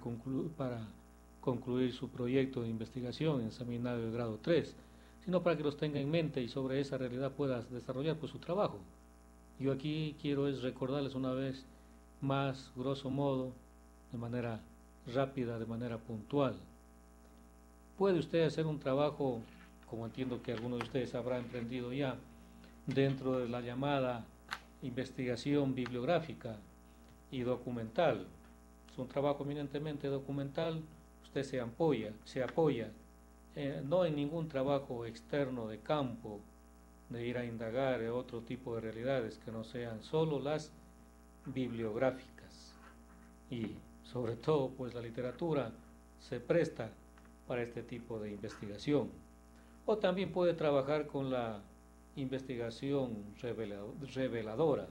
concluir su proyecto de investigación en seminario de grado 3, sino para que los tenga en mente y sobre esa realidad pueda desarrollar pues su trabajo. Yo aquí quiero es recordarles una vez más, grosso modo, de manera rápida, de manera puntual. Puede usted hacer un trabajo, como entiendo que algunos de ustedes habrá emprendido ya, dentro de la llamada investigación bibliográfica y documental. Es un trabajo eminentemente documental, usted se apoya no en ningún trabajo externo de campo, de ir a indagar otro tipo de realidades que no sean solo las bibliográficas. Y sobre todo, pues la literatura se presta para este tipo de investigación. O también puede trabajar con la investigación reveladora.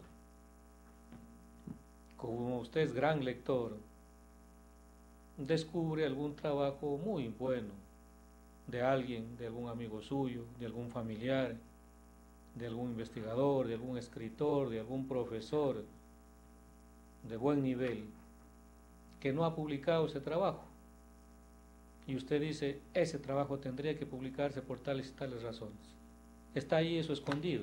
Como usted es gran lector, descubre algún trabajo muy bueno de alguien, de algún amigo suyo, de algún familiar, de algún investigador, de algún escritor, de algún profesor de buen nivel que no ha publicado ese trabajo. Y usted dice, ese trabajo tendría que publicarse por tales y tales razones. Está ahí eso escondido.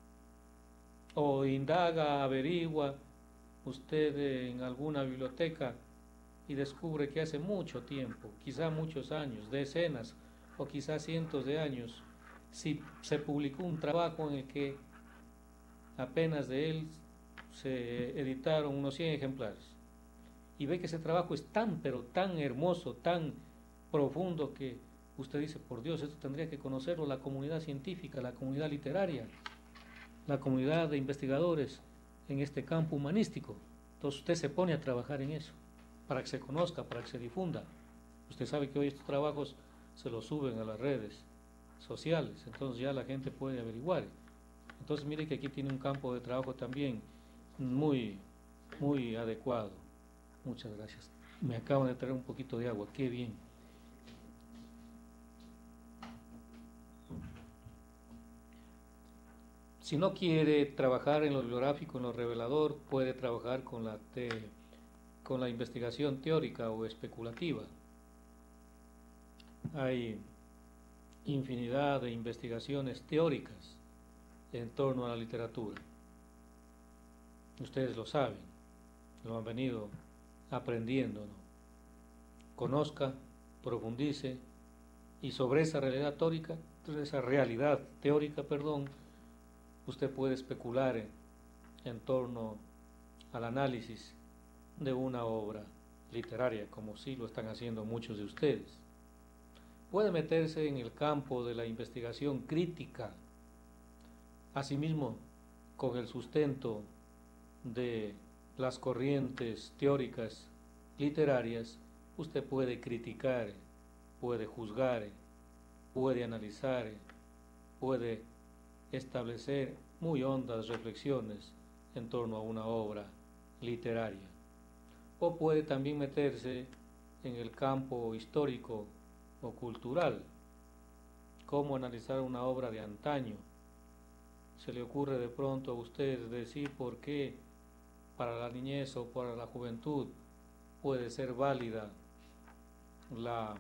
O indaga, averigua usted en alguna biblioteca y descubre que hace mucho tiempo, quizá muchos años, decenas o quizá cientos de años, si se publicó un trabajo en el que apenas de él se editaron unos 100 ejemplares, y ve que ese trabajo es tan, pero tan hermoso, tan profundo, que usted dice, por Dios, esto tendría que conocerlo la comunidad científica, la comunidad literaria, la comunidad de investigadores en este campo humanístico. Entonces usted se pone a trabajar en eso, para que se conozca, para que se difunda. Usted sabe que hoy estos trabajos se los suben a las redes sociales, entonces ya la gente puede averiguar. Entonces mire que aquí tiene un campo de trabajo también muy, muy adecuado. Muchas gracias. Me acaban de traer un poquito de agua, qué bien. Si no quiere trabajar en lo bibliográfico, en lo revelador, puede trabajar con la investigación teórica o especulativa. Hay infinidad de investigaciones teóricas en torno a la literatura. Ustedes lo saben, lo han venido aprendiendo, ¿no? Conozca, profundice y sobre esa realidad teórica, usted puede especular en torno al análisis de una obra literaria, como sí lo están haciendo muchos de ustedes. Puede meterse en el campo de la investigación crítica, asimismo con el sustento de las corrientes teóricas literarias. Usted puede criticar, puede juzgar, puede analizar, puede establecer muy hondas reflexiones en torno a una obra literaria. O puede también meterse en el campo histórico o cultural, cómo analizar una obra de antaño. Se le ocurre de pronto a usted decir por qué para la niñez o para la juventud puede ser válida la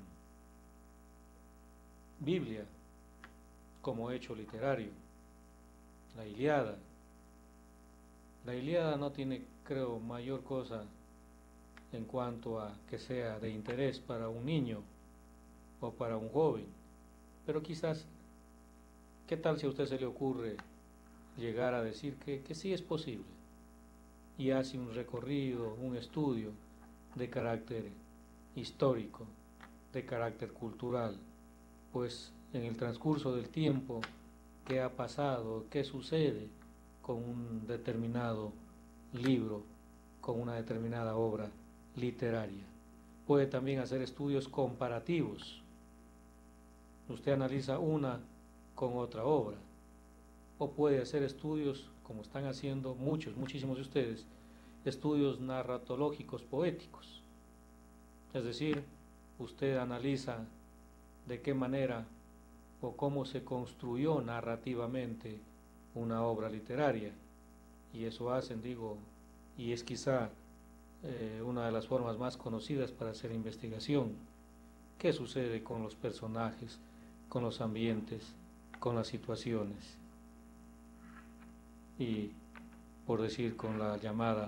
Biblia como hecho literario, la Ilíada. La Ilíada no tiene, creo, mayor cosa en cuanto a que sea de interés para un niño o para un joven, pero quizás, ¿qué tal si a usted se le ocurre llegar a decir que sí es posible y hace un recorrido, un estudio de carácter histórico, de carácter cultural, pues en el transcurso del tiempo, qué ha pasado, qué sucede con un determinado libro, con una determinada obra literaria? Puede también hacer estudios comparativos. Usted analiza una con otra obra, o puede hacer estudios, como están haciendo muchísimos de ustedes, estudios narratológicos poéticos. Es decir, usted analiza de qué manera o cómo se construyó narrativamente una obra literaria, y eso hacen, digo, y es quizá una de las formas más conocidas para hacer investigación. ¿Qué sucede con los personajes, con los ambientes, con las situaciones? Y, por decir, con la llamada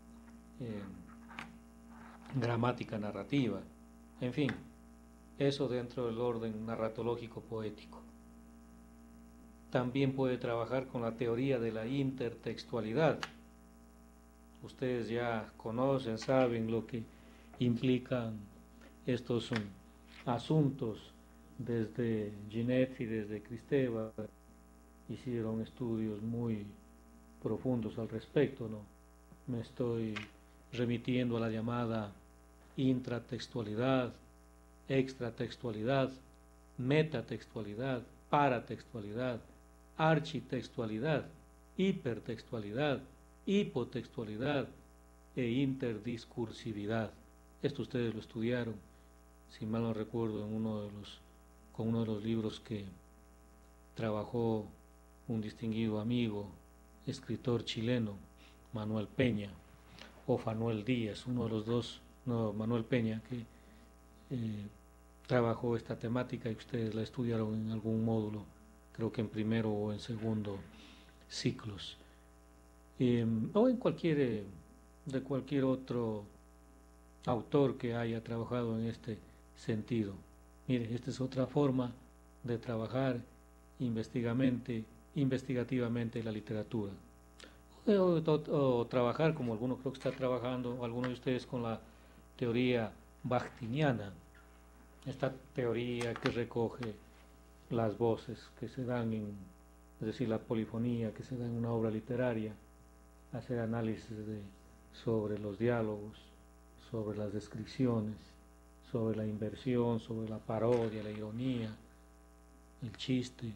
gramática narrativa. En fin, eso dentro del orden narratológico poético. También puede trabajar con la teoría de la intertextualidad. Ustedes ya conocen, saben lo que implican estos asuntos. Desde Ginet y desde Kristeva hicieron estudios muy profundos al respecto, ¿no? Me estoy remitiendo a la llamada intratextualidad, extratextualidad, metatextualidad, paratextualidad, architextualidad, hipertextualidad, hipotextualidad e interdiscursividad. Esto ustedes lo estudiaron, si mal no recuerdo, con uno de los libros que trabajó un distinguido amigo, escritor chileno, Manuel Peña, o Fanuel Díaz, uno de los dos, no, Manuel Peña, que trabajó esta temática y ustedes la estudiaron en algún módulo, creo que en primero o en segundo ciclos, o en de cualquier otro autor que haya trabajado en este sentido. Mire, esta es otra forma de trabajar investigativamente la literatura. O trabajar, como alguno creo que está trabajando, o alguno de ustedes, con la teoría bakhtiniana, esta teoría que recoge las voces que se dan es decir, la polifonía que se da en una obra literaria, hacer análisis sobre los diálogos, sobre las descripciones, sobre la inversión, sobre la parodia, la ironía, el chiste,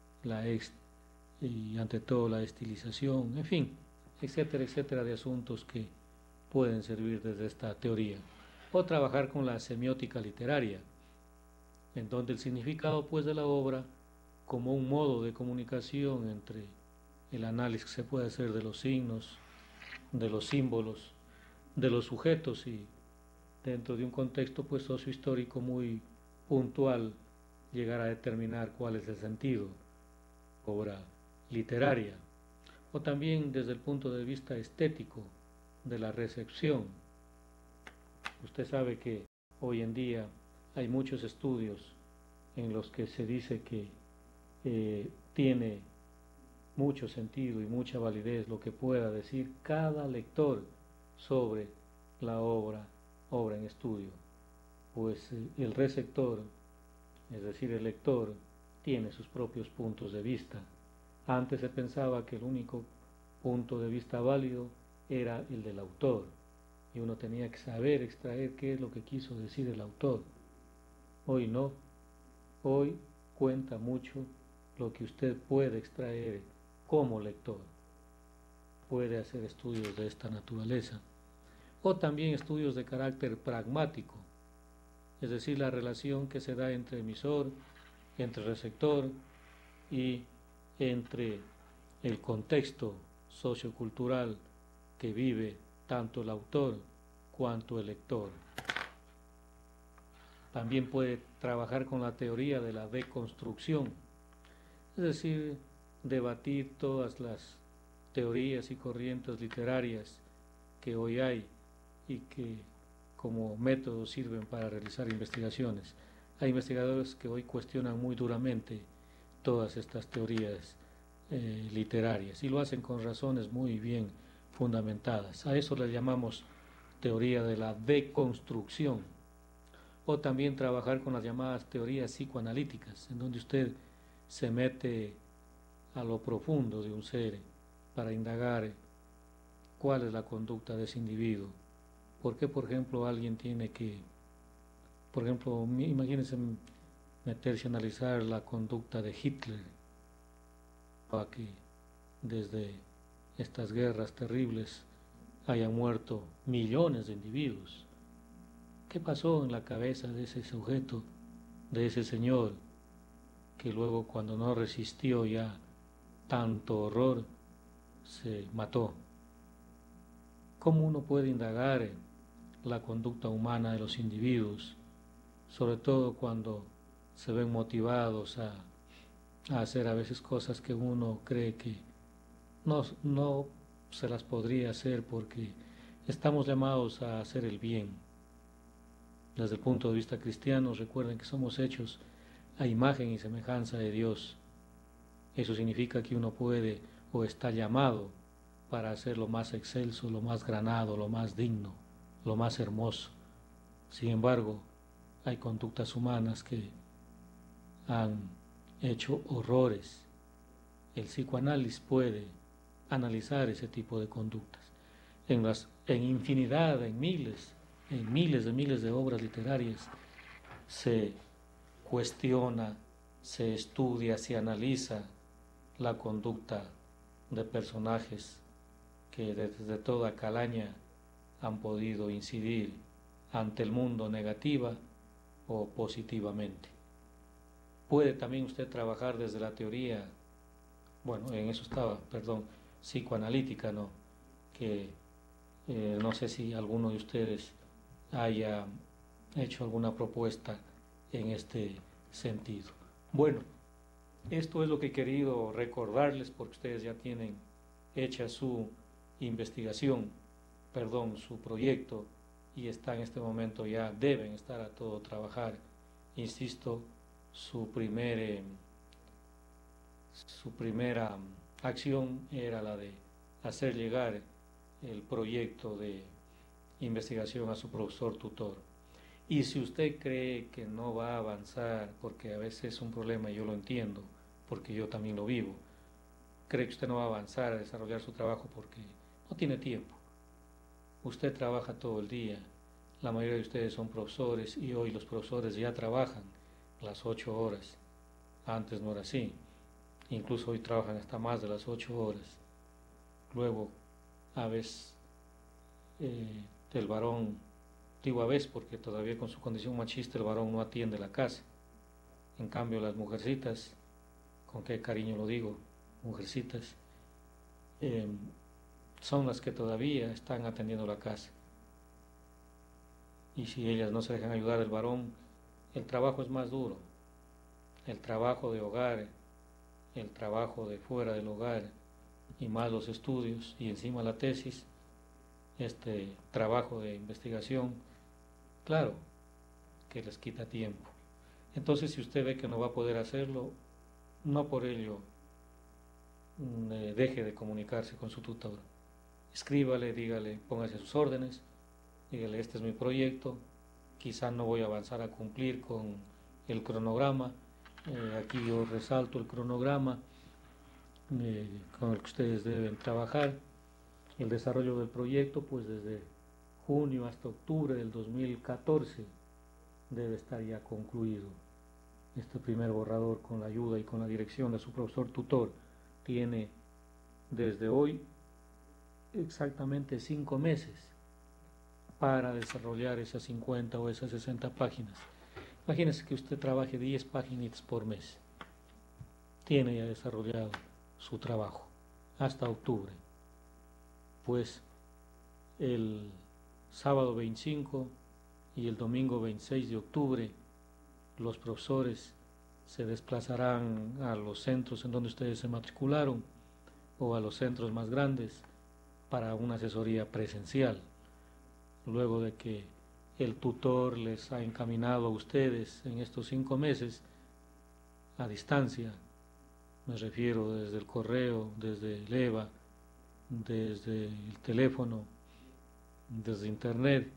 y ante todo la estilización, en fin, etcétera, de asuntos que pueden servir desde esta teoría. O trabajar con la semiótica literaria, en donde el significado pues de la obra como un modo de comunicación entre el análisis que se puede hacer de los signos, de los símbolos, de los sujetos, y dentro de un contexto pues sociohistórico muy puntual llegar a determinar cuál es el sentido obra literaria. O también desde el punto de vista estético de la recepción. Usted sabe que hoy en día hay muchos estudios en los que se dice que tiene mucho sentido y mucha validez lo que pueda decir cada lector sobre la obra en estudio, pues el receptor, es decir, el lector, tiene sus propios puntos de vista. Antes se pensaba que el único punto de vista válido era el del autor, y uno tenía que saber extraer qué es lo que quiso decir el autor. Hoy no, hoy cuenta mucho lo que usted puede extraer como lector. Puede hacer estudios de esta naturaleza, o también estudios de carácter pragmático, es decir, la relación que se da entre emisor, entre receptor y entre el contexto sociocultural que vive tanto el autor cuanto el lector. También puede trabajar con la teoría de la deconstrucción, es decir, debatir todas las teorías y corrientes literarias que hoy hay y que como método sirven para realizar investigaciones. Hay investigadores que hoy cuestionan muy duramente todas estas teorías literarias y lo hacen con razones muy bien fundamentadas. A eso le llamamos teoría de la deconstrucción, o también trabajar con las llamadas teorías psicoanalíticas, en donde usted se mete a lo profundo de un ser para indagar cuál es la conducta de ese individuo. ¿Por qué, por ejemplo, alguien tiene que, por ejemplo, imagínense meterse a analizar la conducta de Hitler, para que desde estas guerras terribles hayan muerto millones de individuos? ¿Qué pasó en la cabeza de ese sujeto, de ese señor, que luego cuando no resistió ya tanto horror, se mató? ¿Cómo uno puede indagar la conducta humana de los individuos, sobre todo cuando se ven motivados a hacer a veces cosas que uno cree que no se las podría hacer, porque estamos llamados a hacer el bien? Desde el punto de vista cristiano, recuerden que somos hechos a imagen y semejanza de Dios. Eso significa que uno puede o está llamado para hacer lo más excelso, lo más granado, lo más digno, lo más hermoso. Sin embargo, hay conductas humanas que han hecho horrores. El psicoanálisis puede analizar ese tipo de conductas. En infinidad, en miles de obras literarias se cuestiona, se estudia, se analiza la conducta de personajes que desde toda calaña han podido incidir ante el mundo negativa o positivamente. Puede también usted trabajar desde la teoría, bueno, en eso estaba, perdón, psicoanalítica, ¿no? Que no sé si alguno de ustedes haya hecho alguna propuesta en este sentido. Bueno, esto es lo que he querido recordarles, porque ustedes ya tienen hecha su investigación, perdón, su proyecto, y está en este momento, ya deben estar a todo trabajar. Insisto, su primera acción era la de hacer llegar el proyecto de investigación a su profesor tutor. Y si usted cree que no va a avanzar, porque a veces es un problema y yo lo entiendo, porque yo también lo vivo, cree que usted no va a avanzar a desarrollar su trabajo porque no tiene tiempo. Usted trabaja todo el día, la mayoría de ustedes son profesores y hoy los profesores ya trabajan las 8 horas. Antes no era así, incluso hoy trabajan hasta más de las 8 horas. Luego, a veces el varón, digo a veces porque todavía con su condición machista el varón no atiende la casa. En cambio las mujercitas, con qué cariño lo digo, mujercitas, son las que todavía están atendiendo la casa. Y si ellas no se dejan ayudar del varón, el trabajo es más duro. El trabajo de hogar, el trabajo de fuera del hogar, y más los estudios, y encima la tesis, este trabajo de investigación, claro que les quita tiempo. Entonces, si usted ve que no va a poder hacerlo, no por ello deje de comunicarse con su tutor. Escríbale, dígale, póngase a sus órdenes, dígale, este es mi proyecto, quizá no voy a avanzar a cumplir con el cronograma, aquí yo resalto el cronograma con el que ustedes deben trabajar. El desarrollo del proyecto, pues desde junio hasta octubre del 2014 debe estar ya concluido. Este primer borrador, con la ayuda y con la dirección de su profesor tutor, tiene desde hoy exactamente 5 meses para desarrollar esas 50 o esas 60 páginas. Imagínese que usted trabaje 10 páginas por mes. Tiene ya desarrollado su trabajo hasta octubre. Pues El sábado 25 y el domingo 26 de octubre, los profesores se desplazarán a los centros en donde ustedes se matricularon o a los centros más grandes para una asesoría presencial, luego de que el tutor les ha encaminado a ustedes en estos 5 meses a distancia. Me refiero desde el correo, desde el EVA, desde el teléfono, desde internet,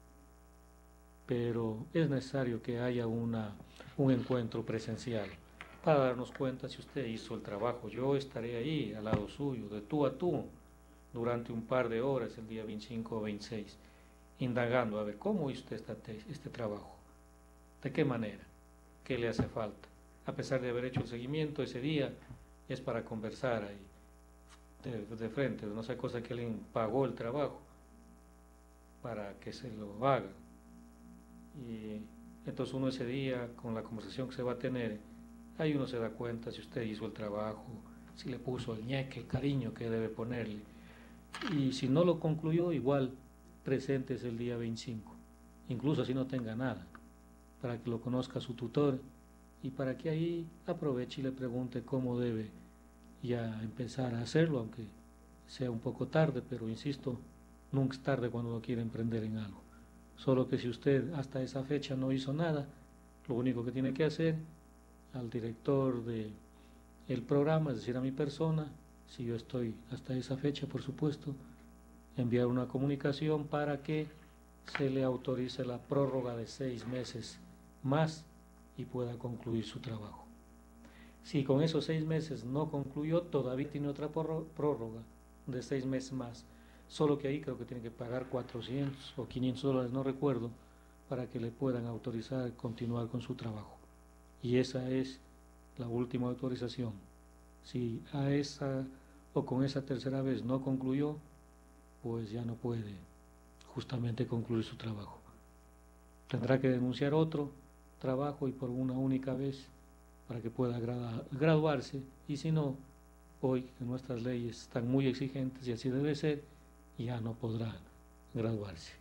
pero es necesario que haya un encuentro presencial para darnos cuenta si usted hizo el trabajo. Yo estaré ahí al lado suyo, de tú a tú, durante un par de horas, el día 25 o 26, indagando a ver cómo hizo usted este trabajo, de qué manera, qué le hace falta. A pesar de haber hecho el seguimiento ese día, es para conversar ahí de frente, no sea cosa que alguien pagó el trabajo para que se lo haga. Y entonces uno ese día, con la conversación que se va a tener, ahí uno se da cuenta si usted hizo el trabajo, si le puso el ñeque, el cariño que debe ponerle. Y si no lo concluyó, igual presentes el día 25, incluso si no tenga nada, para que lo conozca su tutor y para que ahí aproveche y le pregunte cómo debe ya empezar a hacerlo, aunque sea un poco tarde, pero insisto, nunca es tarde cuando uno quiere emprender en algo. Solo que si usted hasta esa fecha no hizo nada, lo único que tiene que hacer al director del programa, es decir, a mi persona, si yo estoy hasta esa fecha, por supuesto, enviar una comunicación para que se le autorice la prórroga de 6 meses más y pueda concluir su trabajo. Si con esos 6 meses no concluyó, todavía tiene otra prórroga de 6 meses más, solo que ahí creo que tiene que pagar 400 o 500 dólares, no recuerdo, para que le puedan autorizar continuar con su trabajo. Y esa es la última autorización. Si a esa o con esa tercera vez no concluyó, pues ya no puede justamente concluir su trabajo. Tendrá que denunciar otro trabajo y por una única vez para que pueda graduarse, y si no, hoy que nuestras leyes están muy exigentes y así debe ser, ya no podrá graduarse.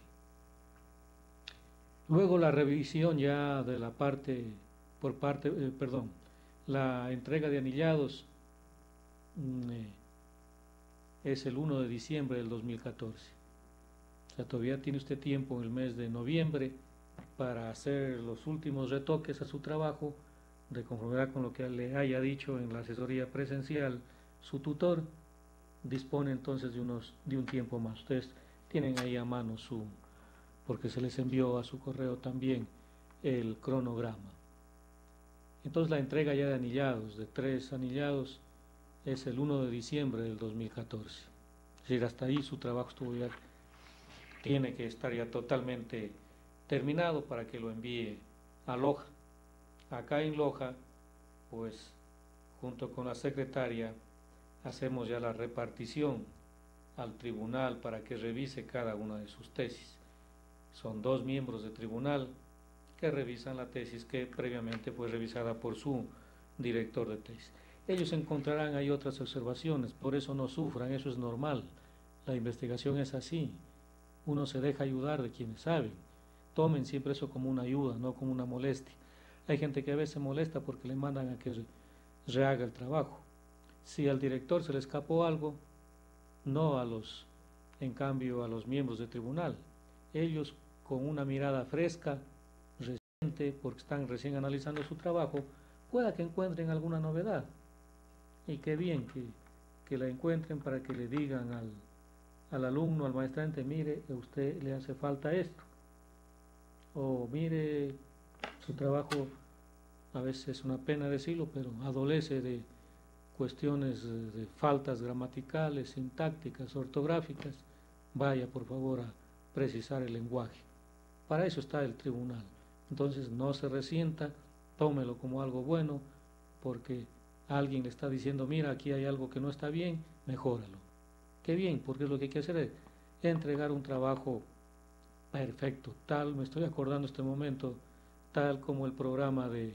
Luego la revisión ya de la la entrega de anillados es el 1 de diciembre del 2014. O sea, todavía tiene usted tiempo en el mes de noviembre para hacer los últimos retoques a su trabajo, de conformidad con lo que le haya dicho en la asesoría presencial su tutor. Dispone entonces de un tiempo más. Ustedes tienen ahí a mano porque se les envió a su correo también el cronograma. Entonces la entrega ya de anillados, de 3 anillados, es el 1 de diciembre del 2014. Es decir, hasta ahí su trabajo tiene que estar ya totalmente terminado para que lo envíe a Loja. Acá en Loja, pues junto con la secretaria, hacemos ya la repartición al tribunal para que revise cada una de sus tesis. Son 2 miembros de tribunal que revisan la tesis que previamente fue revisada por su director de tesis. Ellos encontrarán ahí otras observaciones, por eso no sufran, eso es normal. La investigación es así, uno se deja ayudar de quienes saben. Tomen siempre eso como una ayuda, no como una molestia. Hay gente que a veces molesta porque le mandan a que rehaga el trabajo. Si al director se le escapó algo, no en cambio a los miembros del tribunal. Ellos con una mirada fresca, reciente, porque están recién analizando su trabajo, pueda que encuentren alguna novedad. Y qué bien que la encuentren para que le digan al alumno, al maestrante, mire, a usted le hace falta esto. O mire, su trabajo, a veces es una pena decirlo, pero adolece de cuestiones de faltas gramaticales, sintácticas, ortográficas. Vaya por favor a precisar el lenguaje. Para eso está el tribunal. Entonces no se resienta, tómelo como algo bueno, porque alguien le está diciendo, mira, aquí hay algo que no está bien, mejóralo. Qué bien, porque lo que hay que hacer es entregar un trabajo perfecto, tal, me estoy acordando en este momento, tal como el programa de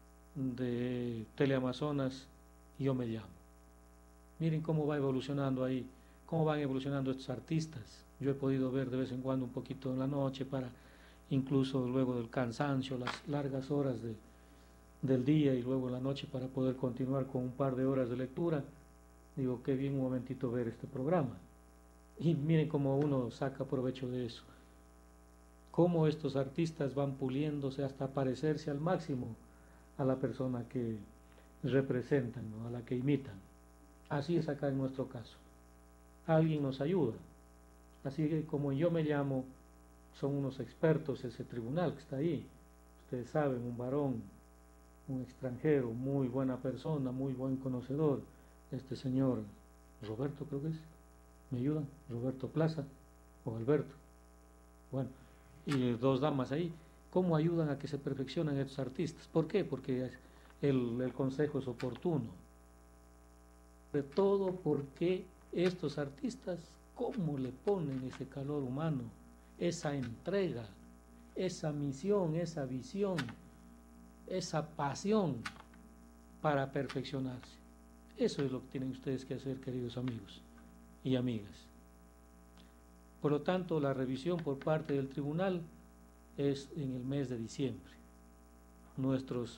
Teleamazonas, Yo Me Llamo. Miren cómo va evolucionando ahí, cómo van evolucionando estos artistas. Yo he podido ver de vez en cuando un poquito en la noche para, incluso luego del cansancio, las largas horas del día y luego en la noche para poder continuar con un par de horas de lectura. Digo, qué bien un momentito ver este programa. Y miren cómo uno saca provecho de eso. Cómo estos artistas van puliéndose hasta parecerse al máximo a la persona que representan, ¿no? A la que imitan. Así es acá en nuestro caso. Alguien nos ayuda. Así que como yo me llamo, son unos expertos ese tribunal que está ahí. Ustedes saben, un varón, un extranjero, muy buena persona, muy buen conocedor, este señor Roberto creo que es, ¿me ayudan? Roberto Plaza o Alberto. Bueno, y dos damas ahí. ¿Cómo ayudan a que se perfeccionen estos artistas? ¿Por qué? Porque el consejo es oportuno. De todo porque estos artistas, ¿cómo le ponen ese calor humano, esa entrega, esa misión, esa visión, esa pasión para perfeccionarse? Eso es lo que tienen ustedes que hacer, queridos amigos y amigas. Por lo tanto, la revisión por parte del tribunal es en el mes de diciembre. Nuestros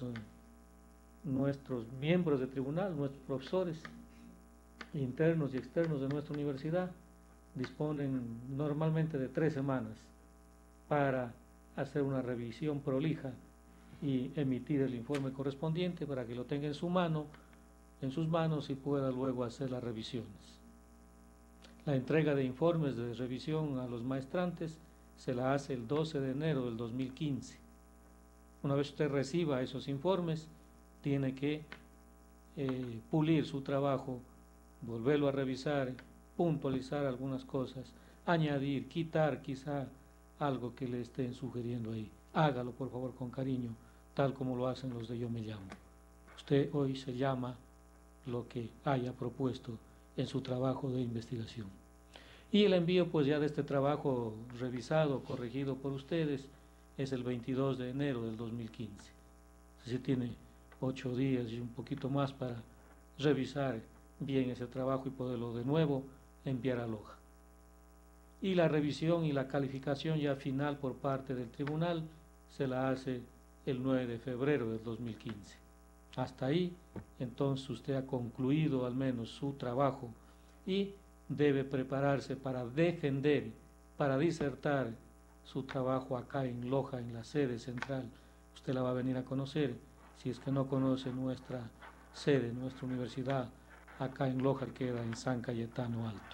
miembros del tribunal, nuestros profesores internos y externos de nuestra universidad, disponen normalmente de 3 semanas para hacer una revisión prolija y emitir el informe correspondiente para que lo tenga en sus manos y pueda luego hacer las revisiones. La entrega de informes de revisión a los maestrantes se la hace el 12 de enero del 2015. Una vez usted reciba esos informes, tiene que pulir su trabajo, volverlo a revisar, puntualizar algunas cosas, añadir, quitar quizá algo que le estén sugiriendo ahí. Hágalo por favor con cariño, tal como lo hacen los de Yo Me Llamo. Usted hoy se llama lo que haya propuesto en su trabajo de investigación. Y el envío pues ya de este trabajo revisado, corregido por ustedes, es el 22 de enero del 2015. Así tiene 8 días y un poquito más para revisar bien ese trabajo y poderlo de nuevo enviar a Loja. Y la revisión y la calificación ya final por parte del tribunal se la hace el 9 de febrero del 2015. Hasta ahí, entonces usted ha concluido al menos su trabajo y debe prepararse para defender, para disertar su trabajo acá en Loja, en la sede central. Usted la va a venir a conocer, si es que no conoce nuestra sede, nuestra universidad, acá en Loja, que queda en San Cayetano Alto.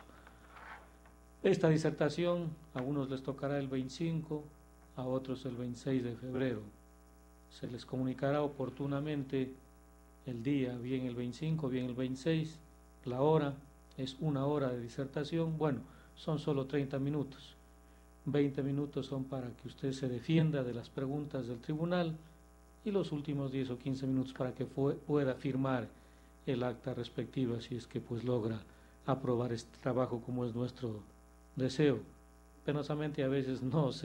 Esta disertación a unos les tocará el 25, a otros el 26 de febrero. Se les comunicará oportunamente el día, bien el 25, bien el 26, la hora, es 1 hora de disertación. Bueno, son solo 30 minutos. 20 minutos son para que usted se defienda de las preguntas del tribunal y los últimos 10 o 15 minutos para que pueda firmar el acta respectiva si es que pues logra aprobar este trabajo como es nuestro deseo. Penosamente a veces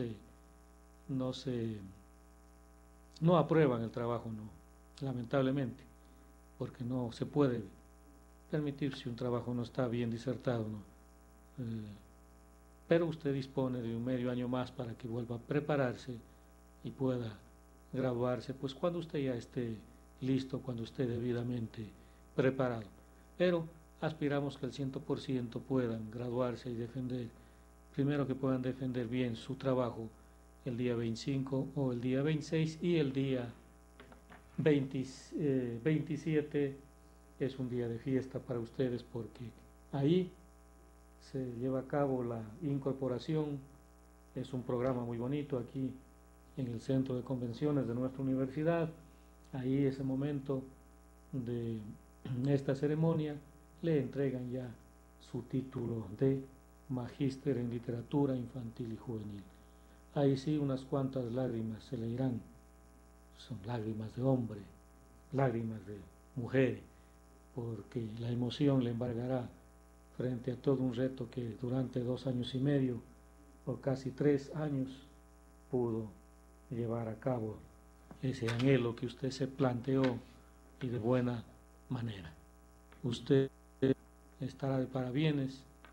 no aprueban el trabajo, no, lamentablemente, porque no se puede permitir si un trabajo no está bien disertado, ¿no? Pero usted dispone de un medio año más para que vuelva a prepararse y pueda graduarse, pues cuando usted ya esté listo, cuando esté debidamente preparado. Pero aspiramos que el 100% puedan graduarse y defender, primero que puedan defender bien su trabajo el día 25 o el día 26 y el día 27 es un día de fiesta para ustedes porque ahí se lleva a cabo la incorporación. Es un programa muy bonito aquí en el centro de convenciones de nuestra universidad. Ahí ese momento de esta ceremonia le entregan ya su título de magíster en literatura infantil y juvenil. Ahí sí unas cuantas lágrimas se le irán, son lágrimas de hombre, lágrimas de mujer, porque la emoción le embargará frente a todo un reto que durante 2 años y medio o casi 3 años pudo llevar a cabo ese anhelo que usted se planteó y de buena manera. Usted estará de parabienes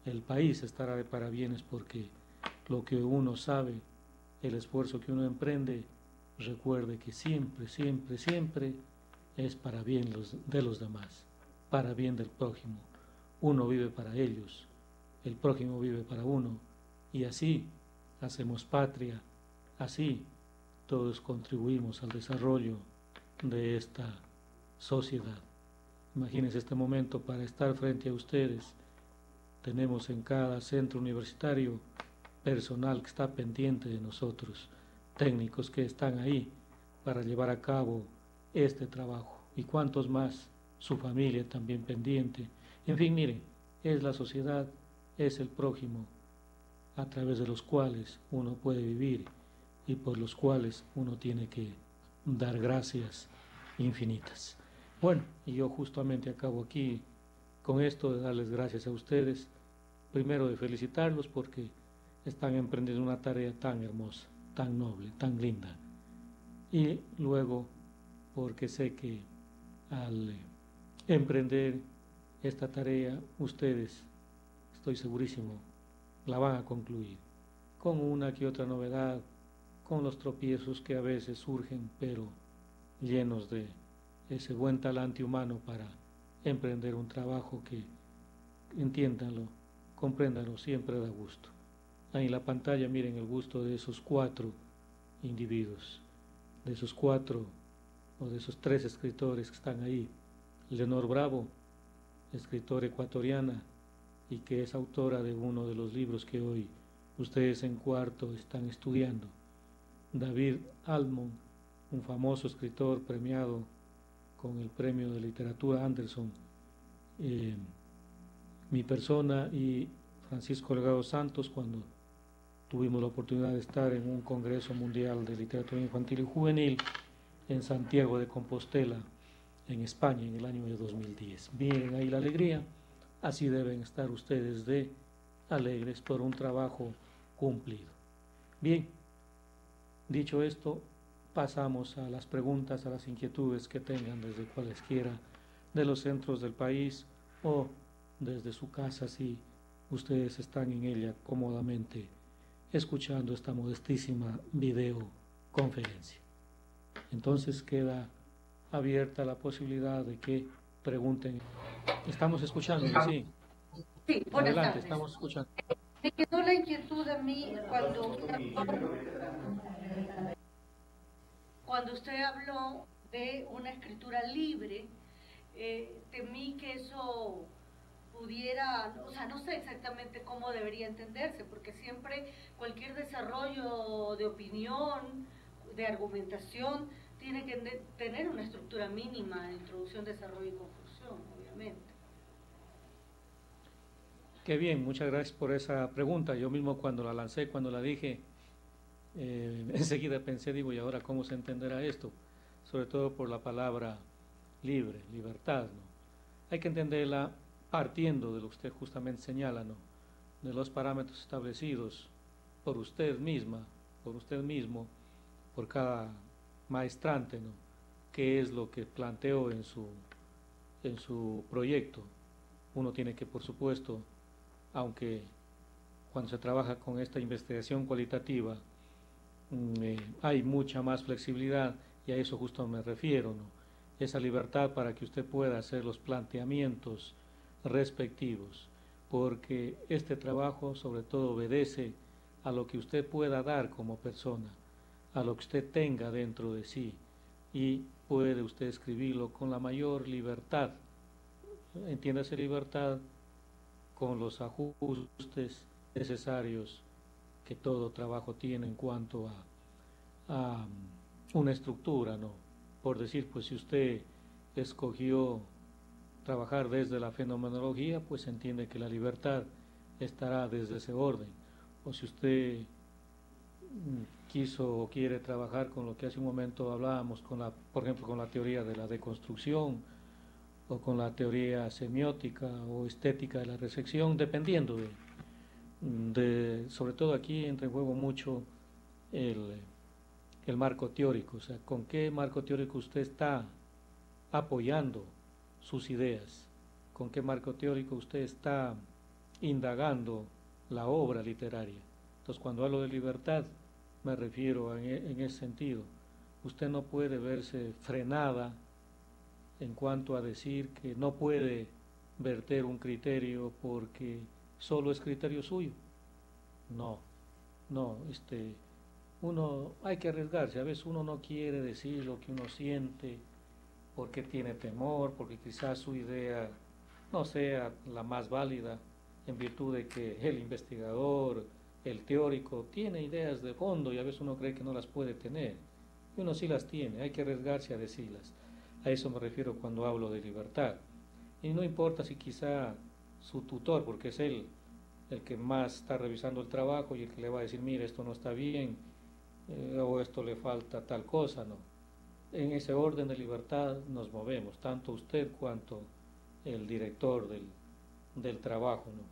el país estará de parabienes, porque lo que uno sabe, el esfuerzo que uno emprende, recuerde que siempre, siempre, siempre es para bien de los demás, para bien del prójimo. Uno vive para ellos, el prójimo vive para uno, y así hacemos patria, así todos contribuimos al desarrollo de esta sociedad. Imagínense este momento para estar frente a ustedes. Tenemos en cada centro universitario personal que está pendiente de nosotros, técnicos que están ahí para llevar a cabo este trabajo. Y cuántos más, su familia también pendiente. En fin, miren, es la sociedad, es el prójimo, a través de los cuales uno puede vivir y por los cuales uno tiene que dar gracias infinitas. Bueno, y yo justamente acabo aquí con esto de darles gracias a ustedes, primero de felicitarlos porque están emprendiendo una tarea tan hermosa, tan noble, tan linda, y luego porque sé que al emprender esta tarea ustedes, estoy segurísimo, la van a concluir con una que otra novedad, con los tropiezos que a veces surgen, pero llenos de ese buen talante humano para emprender un trabajo que, entiéndanlo, compréndanlo, siempre da gusto. Ahí en la pantalla miren el gusto de esos 4 individuos, de esos 4 o de esos 3 escritores que están ahí. Leonor Bravo, escritora ecuatoriana y que es autora de uno de los libros que hoy ustedes en cuarto están estudiando. David Almond, un famoso escritor premiado con el premio de literatura Anderson, mi persona y Francisco Delgado Santos, cuando tuvimos la oportunidad de estar en un Congreso Mundial de Literatura Infantil y Juvenil en Santiago de Compostela, en España, en el año de 2010. Miren ahí la alegría, así deben estar ustedes de alegres por un trabajo cumplido. Bien, dicho esto, pasamos a las preguntas, a las inquietudes que tengan desde cualesquiera de los centros del país o desde su casa si ustedes están en ella cómodamente escuchando esta modestísima videoconferencia. Entonces queda abierta la posibilidad de que pregunten. Estamos escuchando, sí. Sí, buenas Adelante, tardes. estamos escuchando. Me quedó la inquietud a mí cuando usted habló de una escritura libre. Temí que eso pudiera, o sea, no sé exactamente cómo debería entenderse, porque siempre cualquier desarrollo de opinión, de argumentación, tiene que tener una estructura mínima de introducción, desarrollo y conclusión, obviamente. Qué bien, muchas gracias por esa pregunta. Yo mismo cuando la lancé, cuando la dije, enseguida pensé, digo, ¿y ahora cómo se entenderá esto? Sobre todo por la palabra libre, libertad, ¿no? Hay que entenderla partiendo de lo que usted justamente señala, ¿no? De los parámetros establecidos por usted misma, por usted mismo, por cada maestrante, ¿no? ¿Qué es lo que planteó en su proyecto? Uno tiene que, por supuesto, aunque cuando se trabaja con esta investigación cualitativa hay mucha más flexibilidad, y a eso justo me refiero, ¿no? Esa libertad para que usted pueda hacer los planteamientos respectivos, porque este trabajo sobre todo obedece a lo que usted pueda dar como persona, a lo que usted tenga dentro de sí, y puede usted escribirlo con la mayor libertad. Entiéndase libertad con los ajustes necesarios que todo trabajo tiene en cuanto a una estructura, ¿no? Por decir, pues si usted escogió trabajar desde la fenomenología, pues entiende que la libertad estará desde ese orden. O si usted quiso o quiere trabajar con lo que hace un momento hablábamos, por ejemplo, con la teoría de la deconstrucción, o con la teoría semiótica o estética de la recepción, dependiendo sobre todo aquí entra en juego mucho el marco teórico, o sea, con qué marco teórico usted está apoyando sus ideas, con qué marco teórico usted está indagando la obra literaria. Entonces, cuando hablo de libertad, me refiero en ese sentido. Usted no puede verse frenada en cuanto a decir que no puede verter un criterio porque solo es criterio suyo. No, no, uno hay que arriesgarse. A veces uno no quiere decir lo que uno siente porque tiene temor, porque quizás su idea no sea la más válida, en virtud de que el investigador, el teórico, tiene ideas de fondo y a veces uno cree que no las puede tener. Y uno sí las tiene, hay que arriesgarse a decirlas. A eso me refiero cuando hablo de libertad. Y no importa si quizá su tutor, porque es él el que más está revisando el trabajo y el que le va a decir, mire, esto no está bien, o esto le falta tal cosa, ¿no? En ese orden de libertad nos movemos, tanto usted cuanto el director del trabajo, ¿no?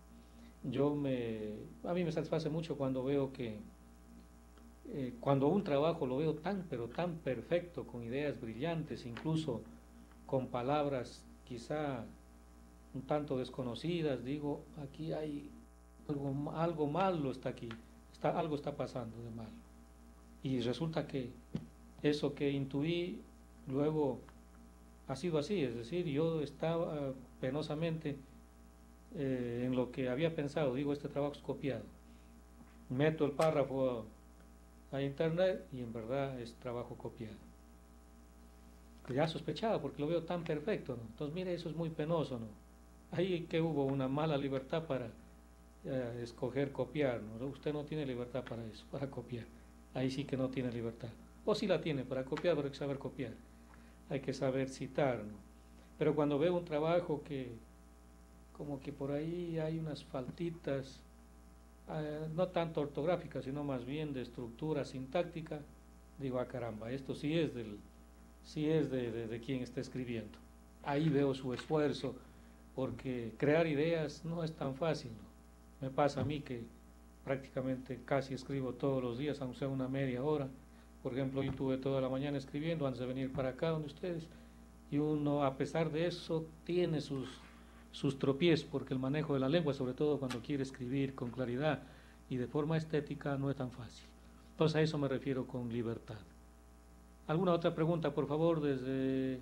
A mí me satisface mucho cuando veo que, cuando un trabajo lo veo tan, pero tan perfecto, con ideas brillantes, incluso con palabras quizá un tanto desconocidas, digo, aquí hay algo malo está aquí, algo está pasando de mal. Y resulta que eso que intuí luego ha sido así, es decir, yo estaba penosamente en lo que había pensado, digo, este trabajo es copiado. Meto el párrafo a internet y en verdad es trabajo copiado. Ya sospechaba porque lo veo tan perfecto, ¿no? Entonces, mire, eso es muy penoso, ¿no? Ahí que hubo una mala libertad para escoger copiar, ¿no? Usted no tiene libertad para eso, para copiar. Ahí sí que no tiene libertad. O sí la tiene para copiar, pero hay que saber copiar. Hay que saber citar, ¿no? Pero cuando veo un trabajo que como que por ahí hay unas faltitas, no tanto ortográficas, sino más bien de estructura sintáctica, digo, ah caramba, esto sí es de quien está escribiendo. Ahí veo su esfuerzo, porque crear ideas no es tan fácil, ¿no? Me pasa a mí que prácticamente casi escribo todos los días, aunque sea una media hora. Por ejemplo, yo estuve toda la mañana escribiendo antes de venir para acá donde ustedes, y uno a pesar de eso tiene sus tropiezos, porque el manejo de la lengua, sobre todo cuando quiere escribir con claridad y de forma estética, no es tan fácil. Entonces a eso me refiero con libertad. ¿Alguna otra pregunta, por favor, desde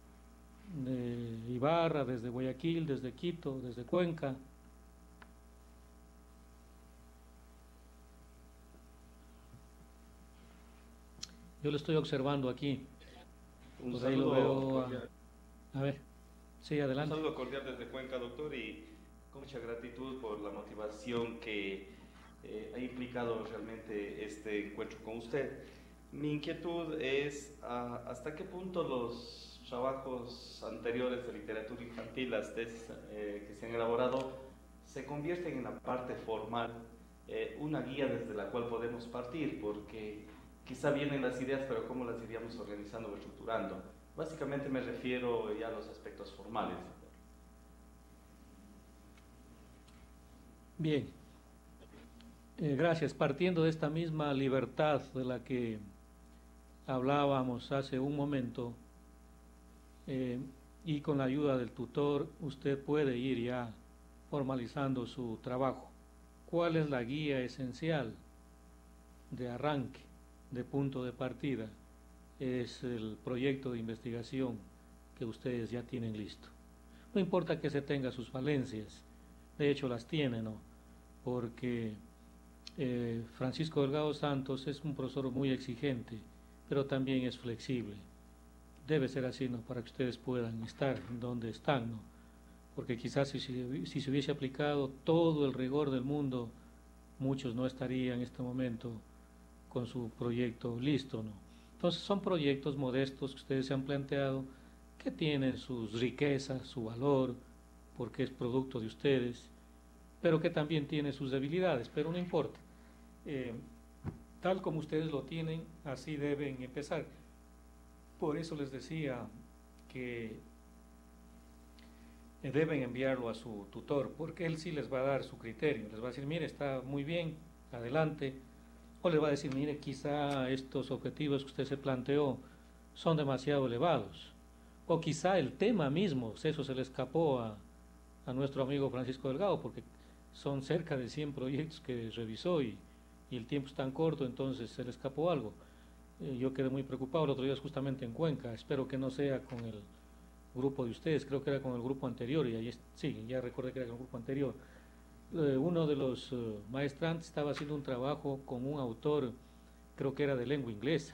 Ibarra, desde Guayaquil, desde Quito, desde Cuenca? Yo lo estoy observando aquí. Un Pues ahí lo saludo veo. cordial. A ver, sí, Un adelante. saludo cordial desde Cuenca, doctor, y con mucha gratitud por la motivación que ha implicado realmente este encuentro con usted. Mi inquietud es hasta qué punto los trabajos anteriores de literatura infantil, las tesis que se han elaborado, se convierten en la parte formal, una guía desde la cual podemos partir, porque quizá vienen las ideas, pero ¿cómo las iríamos organizando o estructurando? Básicamente me refiero ya a los aspectos formales. Bien, gracias. Partiendo de esta misma libertad de la que hablábamos hace un momento, y con la ayuda del tutor, usted puede ir ya formalizando su trabajo. ¿Cuál es la guía esencial de arranque, de punto de partida? Es el proyecto de investigación que ustedes ya tienen listo. No importa que se tenga sus falencias, de hecho las tiene, ¿no? Porque Francisco Delgado Santos es un profesor muy exigente, pero también es flexible. Debe ser así, ¿no? Para que ustedes puedan estar donde están, ¿no? Porque quizás si se hubiese aplicado todo el rigor del mundo, muchos no estarían en este momento con su proyecto listo, ¿no? Entonces son proyectos modestos que ustedes se han planteado, que tienen sus riquezas, su valor, porque es producto de ustedes, pero que también tiene sus debilidades, pero no importa. Tal como ustedes lo tienen, así deben empezar. Por eso les decía que deben enviarlo a su tutor, porque él sí les va a dar su criterio, les va a decir, mire, está muy bien, adelante, o les va a decir, mire, quizá estos objetivos que usted se planteó son demasiado elevados, o quizá el tema mismo, eso se le escapó a nuestro amigo Francisco Delgado, porque son cerca de 100 proyectos que revisó y el tiempo es tan corto, entonces se le escapó algo. Yo quedé muy preocupado el otro día justamente en Cuenca, espero que no sea con el grupo de ustedes, creo que era con el grupo anterior, y ahí sí, ya recordé que era con el grupo anterior. Uno de los maestrantes estaba haciendo un trabajo con un autor, creo que era de lengua inglesa,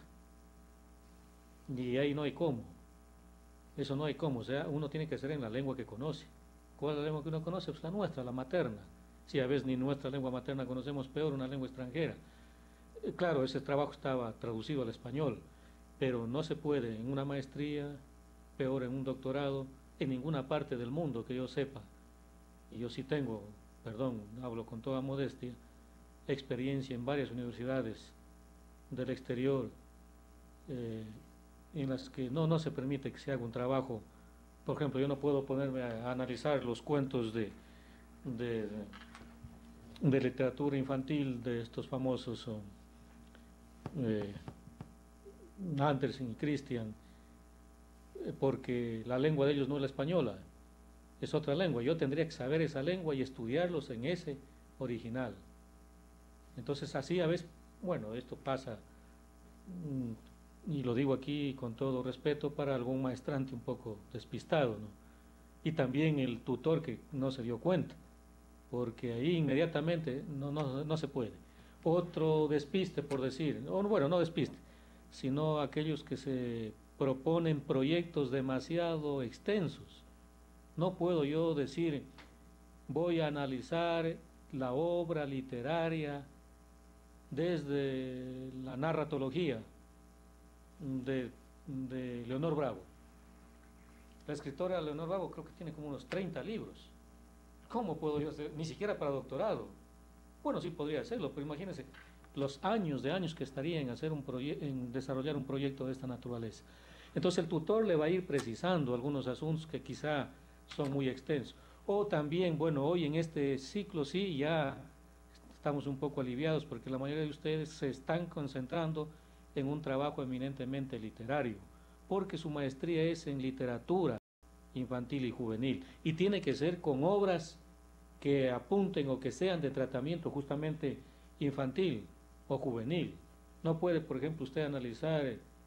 y ahí no hay cómo, eso no hay cómo, o sea, uno tiene que hacer en la lengua que conoce. ¿Cuál es la lengua que uno conoce? Pues la nuestra, la materna. Si a veces ni nuestra lengua materna conocemos, peor una lengua extranjera. Claro, ese trabajo estaba traducido al español, pero no se puede en una maestría, peor en un doctorado, en ninguna parte del mundo que yo sepa. Y yo sí tengo, perdón, hablo con toda modestia, experiencia en varias universidades del exterior, en las que no se permite que se haga un trabajo. Por ejemplo, yo no puedo ponerme a analizar los cuentos de literatura infantil de estos famosos Andersen y Christian, porque la lengua de ellos no es la española, es otra lengua. Yo tendría que saber esa lengua y estudiarlos en ese original. Entonces así a veces, bueno, esto pasa, y lo digo aquí con todo respeto para algún maestrante un poco despistado, ¿no? Y también el tutor que no se dio cuenta, porque ahí inmediatamente no se puede. Otro despiste, por decir, o bueno, no despiste, sino aquellos que se proponen proyectos demasiado extensos. No puedo yo decir, voy a analizar la obra literaria desde la narratología de Leonor Bravo. La escritora Leonor Bravo creo que tiene como unos 30 libros. ¿Cómo puedo yo hacer? Ni siquiera para doctorado. Bueno, sí podría hacerlo, pero imagínense los años que estaría en hacer en desarrollar un proyecto de esta naturaleza. Entonces el tutor le va a ir precisando algunos asuntos que quizá son muy extensos. O también, bueno, hoy en este ciclo sí ya estamos un poco aliviados porque la mayoría de ustedes se están concentrando en un trabajo eminentemente literario, porque su maestría es en literatura infantil y juvenil, y tiene que ser con obras que apunten o que sean de tratamiento justamente infantil o juvenil. No puede, por ejemplo, usted analizar,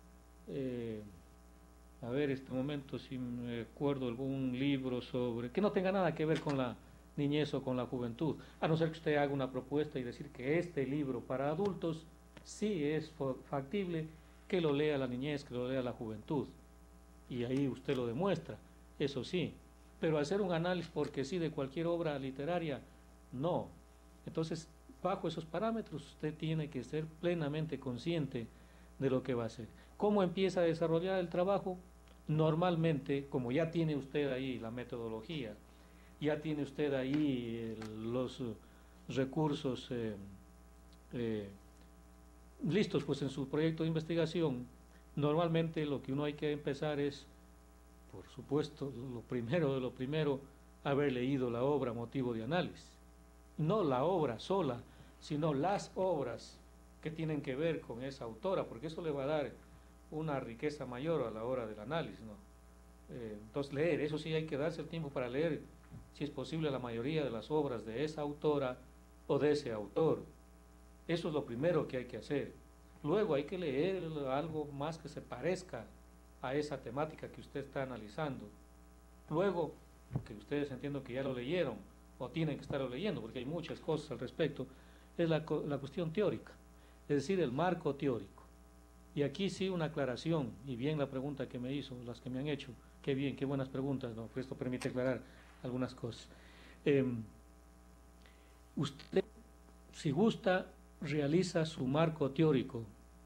a ver, este momento si me acuerdo algún libro sobre, que no tenga nada que ver con la niñez o con la juventud, a no ser que usted haga una propuesta y decir que este libro para adultos sí es factible que lo lea la niñez, que lo lea la juventud, y ahí usted lo demuestra, eso sí, pero hacer un análisis porque sí de cualquier obra literaria, no. Entonces, bajo esos parámetros usted tiene que ser plenamente consciente de lo que va a hacer. ¿Cómo empieza a desarrollar el trabajo? Normalmente, como ya tiene usted ahí la metodología, ya tiene usted ahí los recursos listos pues en su proyecto de investigación, normalmente lo que uno hay que empezar es, por supuesto, lo primero de lo primero, haber leído la obra motivo de análisis. No la obra sola, sino las obras que tienen que ver con esa autora, porque eso le va a dar una riqueza mayor a la hora del análisis, ¿no? Entonces leer, eso sí hay que darse el tiempo para leer, si es posible, la mayoría de las obras de esa autora o de ese autor. Eso es lo primero que hay que hacer. Luego hay que leer algo más que se parezca a esa temática que usted está analizando. Luego, que ustedes entiendo que ya lo leyeron o tienen que estarlo leyendo, porque hay muchas cosas al respecto, es la cuestión teórica, es decir, el marco teórico. Y aquí sí una aclaración, y bien la pregunta que me hizo, las que me han hecho, qué bien, qué buenas preguntas, ¿no? Esto permite aclarar algunas cosas. Usted, si gusta, realiza su marco teórico.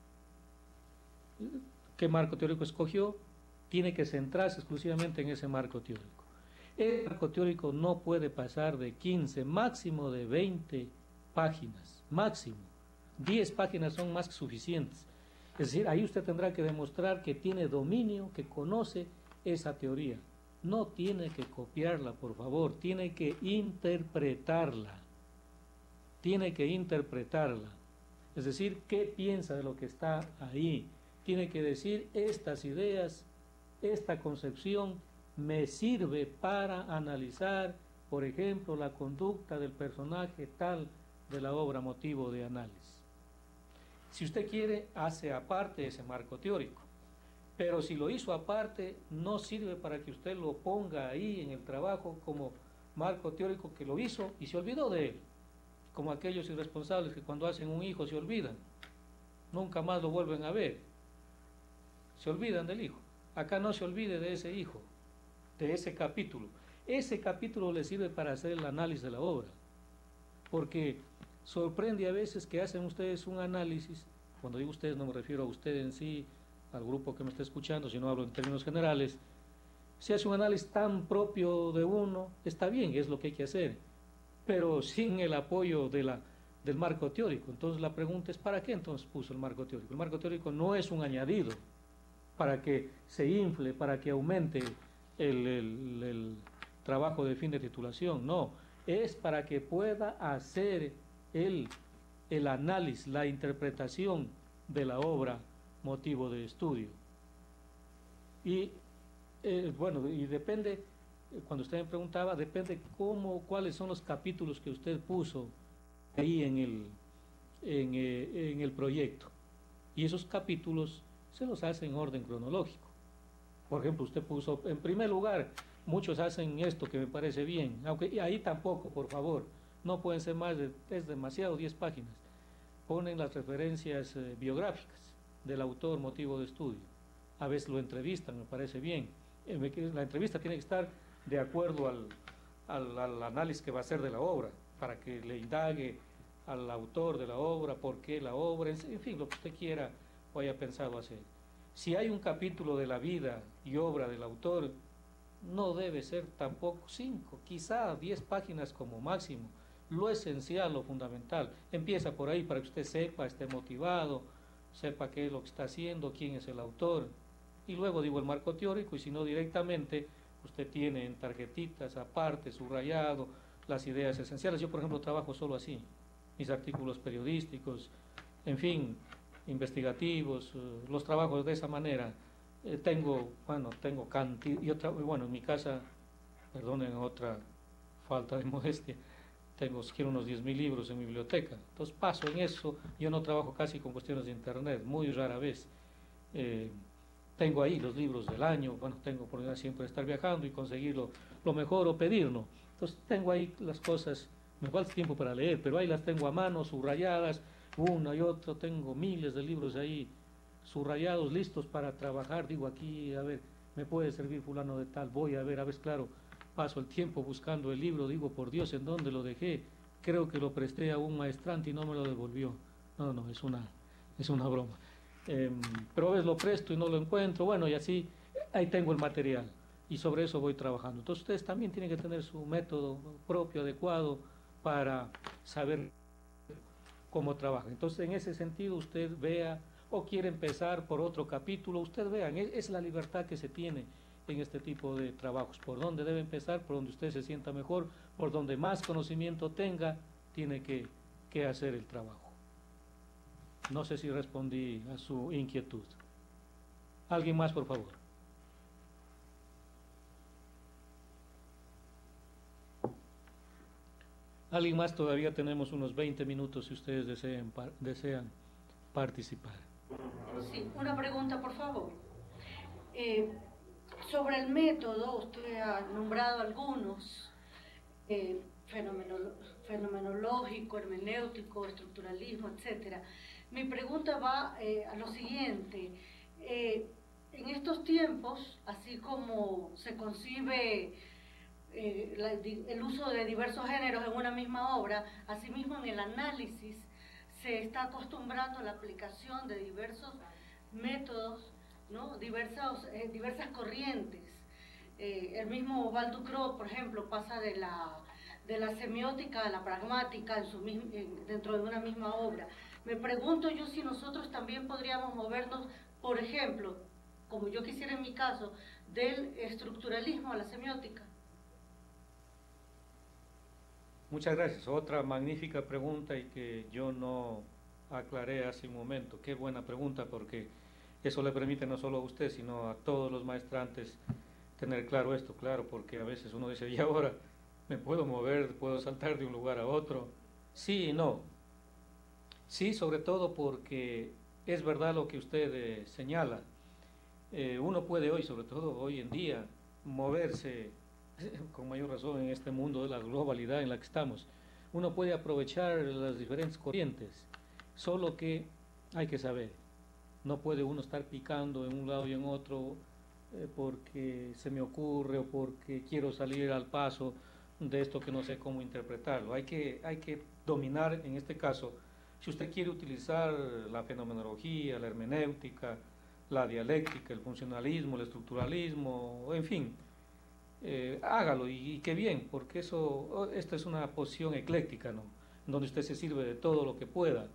¿Qué marco teórico escogió? Tiene que centrarse exclusivamente en ese marco teórico. El marco teórico no puede pasar de 15, máximo de 20 páginas, máximo. 10 páginas son más que suficientes. Es decir, ahí usted tendrá que demostrar que tiene dominio, que conoce esa teoría. No tiene que copiarla, por favor, tiene que interpretarla. Tiene que interpretarla. Es decir, ¿qué piensa de lo que está ahí? Tiene que decir, estas ideas, esta concepción me sirve para analizar por ejemplo, la conducta del personaje tal de la obra motivo de análisis. Si usted quiere, hace aparte ese marco teórico, pero si lo hizo aparte, no sirve para que usted lo ponga ahí en el trabajo como marco teórico que lo hizo y se olvidó de él, como aquellos irresponsables que cuando hacen un hijo se olvidan, nunca más lo vuelven a ver, se olvidan del hijo. Acá no se olvide de ese hijo, de ese capítulo. Ese capítulo le sirve para hacer el análisis de la obra, porque sorprende a veces que hacen ustedes un análisis, cuando digo ustedes no me refiero a usted en sí, al grupo que me está escuchando, sino hablo en términos generales. Se hace un análisis tan propio de uno, está bien, es lo que hay que hacer, pero sin el apoyo del marco teórico. Entonces la pregunta es, ¿para qué entonces puso el marco teórico? El marco teórico no es un añadido para que se infle, para que aumente el trabajo de fin de titulación, no, es para que pueda hacer el análisis, la interpretación de la obra motivo de estudio. Y bueno, y depende, cuando usted me preguntaba, depende cuáles son los capítulos que usted puso ahí en el proyecto. Y esos capítulos se los hace en orden cronológico. Por ejemplo, usted puso, en primer lugar, muchos hacen esto que me parece bien, aunque y ahí tampoco, por favor, no pueden ser más es demasiado, 10 páginas. Ponen las referencias biográficas del autor motivo de estudio. A veces lo entrevistan, me parece bien. La entrevista tiene que estar de acuerdo al análisis que va a hacer de la obra, para que le indague al autor de la obra, por qué la obra, en fin, lo que usted quiera o haya pensado hacer. Si hay un capítulo de la vida y obra del autor, no debe ser tampoco 5, quizá 10 páginas como máximo. Lo esencial, lo fundamental, empieza por ahí para que usted sepa, esté motivado, sepa qué es lo que está haciendo, quién es el autor, y luego digo el marco teórico, y si no directamente, usted tiene en tarjetitas aparte, subrayado, las ideas esenciales. Yo, por ejemplo, trabajo solo así, mis artículos periodísticos, en fin, investigativos, los trabajos de esa manera. Tengo cantidad, y bueno, en mi casa, perdonen otra falta de modestia, tengo siquiera unos 10.000 libros en mi biblioteca, entonces paso en eso. Yo no trabajo casi con cuestiones de internet, muy rara vez. Tengo ahí los libros del año, bueno, tengo oportunidad siempre de estar viajando y conseguirlo lo mejor o pedirlo. Entonces tengo ahí las cosas, me falta tiempo para leer, pero ahí las tengo a mano, subrayadas, una y otra, tengo miles de libros ahí subrayados, listos para trabajar. Digo aquí, a ver, me puede servir fulano de tal, voy a ver, claro, paso el tiempo buscando el libro, digo, por Dios, ¿en dónde lo dejé? Creo que lo presté a un maestrante y no me lo devolvió. No, es una broma. Pero a veces lo presto y no lo encuentro, bueno, y así, ahí tengo el material, y sobre eso voy trabajando. Entonces ustedes también tienen que tener su método propio, adecuado, para saber cómo trabaja. Entonces, en ese sentido, usted vea, o quiere empezar por otro capítulo, usted vean, es la libertad que se tiene en este tipo de trabajos. Por dónde debe empezar, por donde usted se sienta mejor, por donde más conocimiento tenga, tiene que hacer el trabajo. No sé si respondí a su inquietud. ¿Alguien más, por favor? ¿Alguien más? Todavía tenemos unos 20 minutos si ustedes desean participar. Sí, una pregunta, por favor. Sobre el método, usted ha nombrado algunos, fenomenológico, hermenéutico, estructuralismo, etcétera. Mi pregunta va a lo siguiente. En estos tiempos, así como se concibe el uso de diversos géneros en una misma obra, asimismo en el análisis se está acostumbrando a la aplicación de diversos métodos, ¿no? diversas corrientes. El mismo Val Ducrot, por ejemplo, pasa de la semiótica a la pragmática dentro de una misma obra. Me pregunto yo si nosotros también podríamos movernos, por ejemplo, como yo quisiera en mi caso, del estructuralismo a la semiótica. Muchas gracias. Otra magnífica pregunta y que yo no aclaré hace un momento. Qué buena pregunta, porque eso le permite no solo a usted, sino a todos los maestrantes tener claro esto, claro, porque a veces uno dice, ¿y ahora me puedo mover, puedo saltar de un lugar a otro. Sí y no. Sí, sobre todo porque es verdad lo que usted señala. Uno puede hoy, sobre todo hoy en día, moverse con mayor razón en este mundo de la globalidad en la que estamos. Uno puede aprovechar las diferentes corrientes, solo que hay que saber, no puede uno estar picando en un lado y en otro porque se me ocurre o porque quiero salir al paso de esto que no sé cómo interpretarlo. Hay que dominar, en este caso, si usted quiere utilizar la fenomenología, la hermenéutica, la dialéctica, el funcionalismo, el estructuralismo, en fin, hágalo y qué bien, porque esta es una posición ecléctica, ¿no? Donde usted se sirve de todo lo que pueda,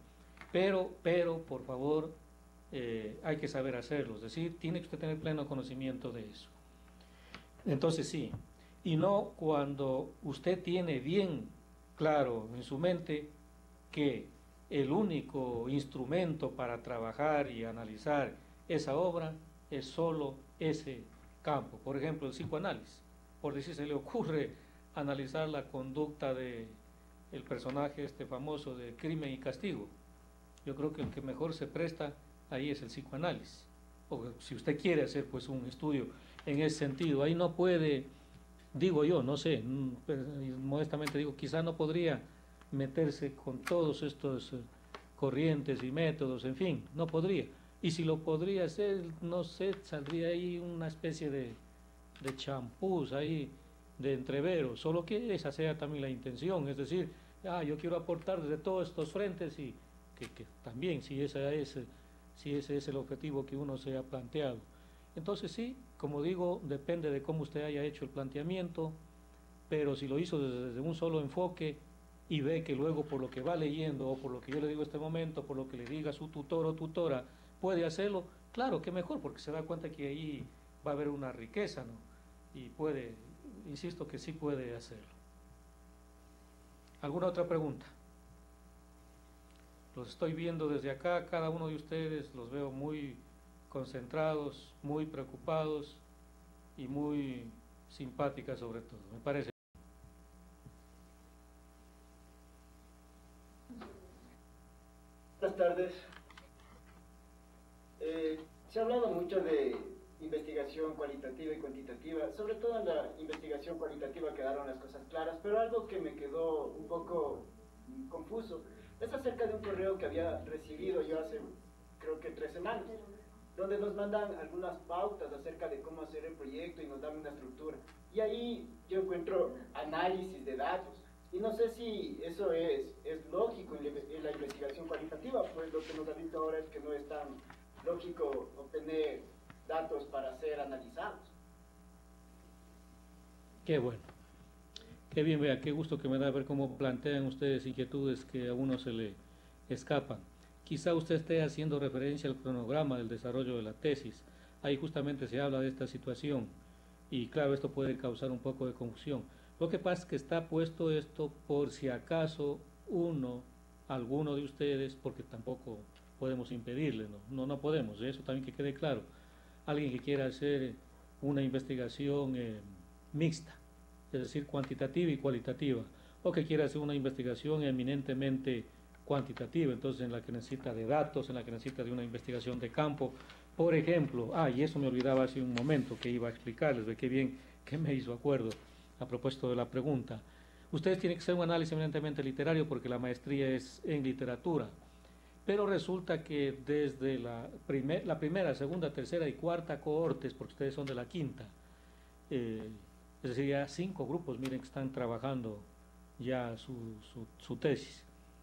pero por favor, hay que saber hacerlo, es decir, tiene que usted tener pleno conocimiento de eso. Entonces sí, y no cuando usted tiene bien claro en su mente que el único instrumento para trabajar y analizar esa obra es solo ese campo. Por ejemplo, el psicoanálisis. Por decir, se le ocurre analizar la conducta de el personaje este famoso de Crimen y Castigo. Yo creo que el que mejor se presta ahí es el psicoanálisis. O si usted quiere hacer pues un estudio en ese sentido, ahí no puede, digo yo, no sé, modestamente digo, quizá no podría meterse con todos estos corrientes y métodos, en fin, no podría. Y si lo podría hacer, no sé, saldría ahí una especie de champús ahí, de entrevero, solo que esa sea también la intención, es decir, yo quiero aportar desde todos estos frentes y que también, si ese es el objetivo que uno se ha planteado. Entonces sí, como digo, depende de cómo usted haya hecho el planteamiento, pero si lo hizo desde un solo enfoque y ve que luego por lo que va leyendo o por lo que yo le digo en este momento, por lo que le diga su tutor o tutora, puede hacerlo, claro que mejor, porque se da cuenta que ahí va a haber una riqueza, ¿no? Y puede, insisto que sí puede hacerlo. ¿Alguna otra pregunta? Los estoy viendo desde acá, cada uno de ustedes los veo muy concentrados, muy preocupados y muy simpáticas sobre todo, me parece. Buenas tardes. Se ha hablado mucho de investigación cualitativa y cuantitativa, sobre todo en la investigación cualitativa quedaron las cosas claras, pero algo que me quedó un poco confuso es acerca de un correo que había recibido yo hace creo que 3 semanas, donde nos mandan algunas pautas acerca de cómo hacer el proyecto y nos dan una estructura. Y ahí yo encuentro análisis de datos. Y no sé si eso es lógico en la investigación cualitativa, pues lo que nos ha visto ahora es que no es tan lógico obtener datos para ser analizados. Qué bueno. Qué bien, vea, qué gusto que me da ver cómo plantean ustedes inquietudes que a uno se le escapan. Quizá usted esté haciendo referencia al cronograma del desarrollo de la tesis. Ahí justamente se habla de esta situación y claro, esto puede causar un poco de confusión. Lo que pasa es que está puesto esto por si acaso alguno de ustedes, porque tampoco podemos impedirle, no podemos, eso también que quede claro. Alguien que quiera hacer una investigación mixta, es decir, cuantitativa y cualitativa, o que quiera hacer una investigación eminentemente cuantitativa, entonces en la que necesita de datos, en la que necesita de una investigación de campo, por ejemplo, y eso me olvidaba hace un momento que iba a explicarles, ve qué bien que me hizo acuerdo a propósito de la pregunta. Ustedes tienen que hacer un análisis eminentemente literario porque la maestría es en literatura, pero resulta que desde la primera, segunda, tercera y cuarta cohortes, porque ustedes son de la quinta, es decir, ya 5 grupos, miren, que están trabajando ya su tesis.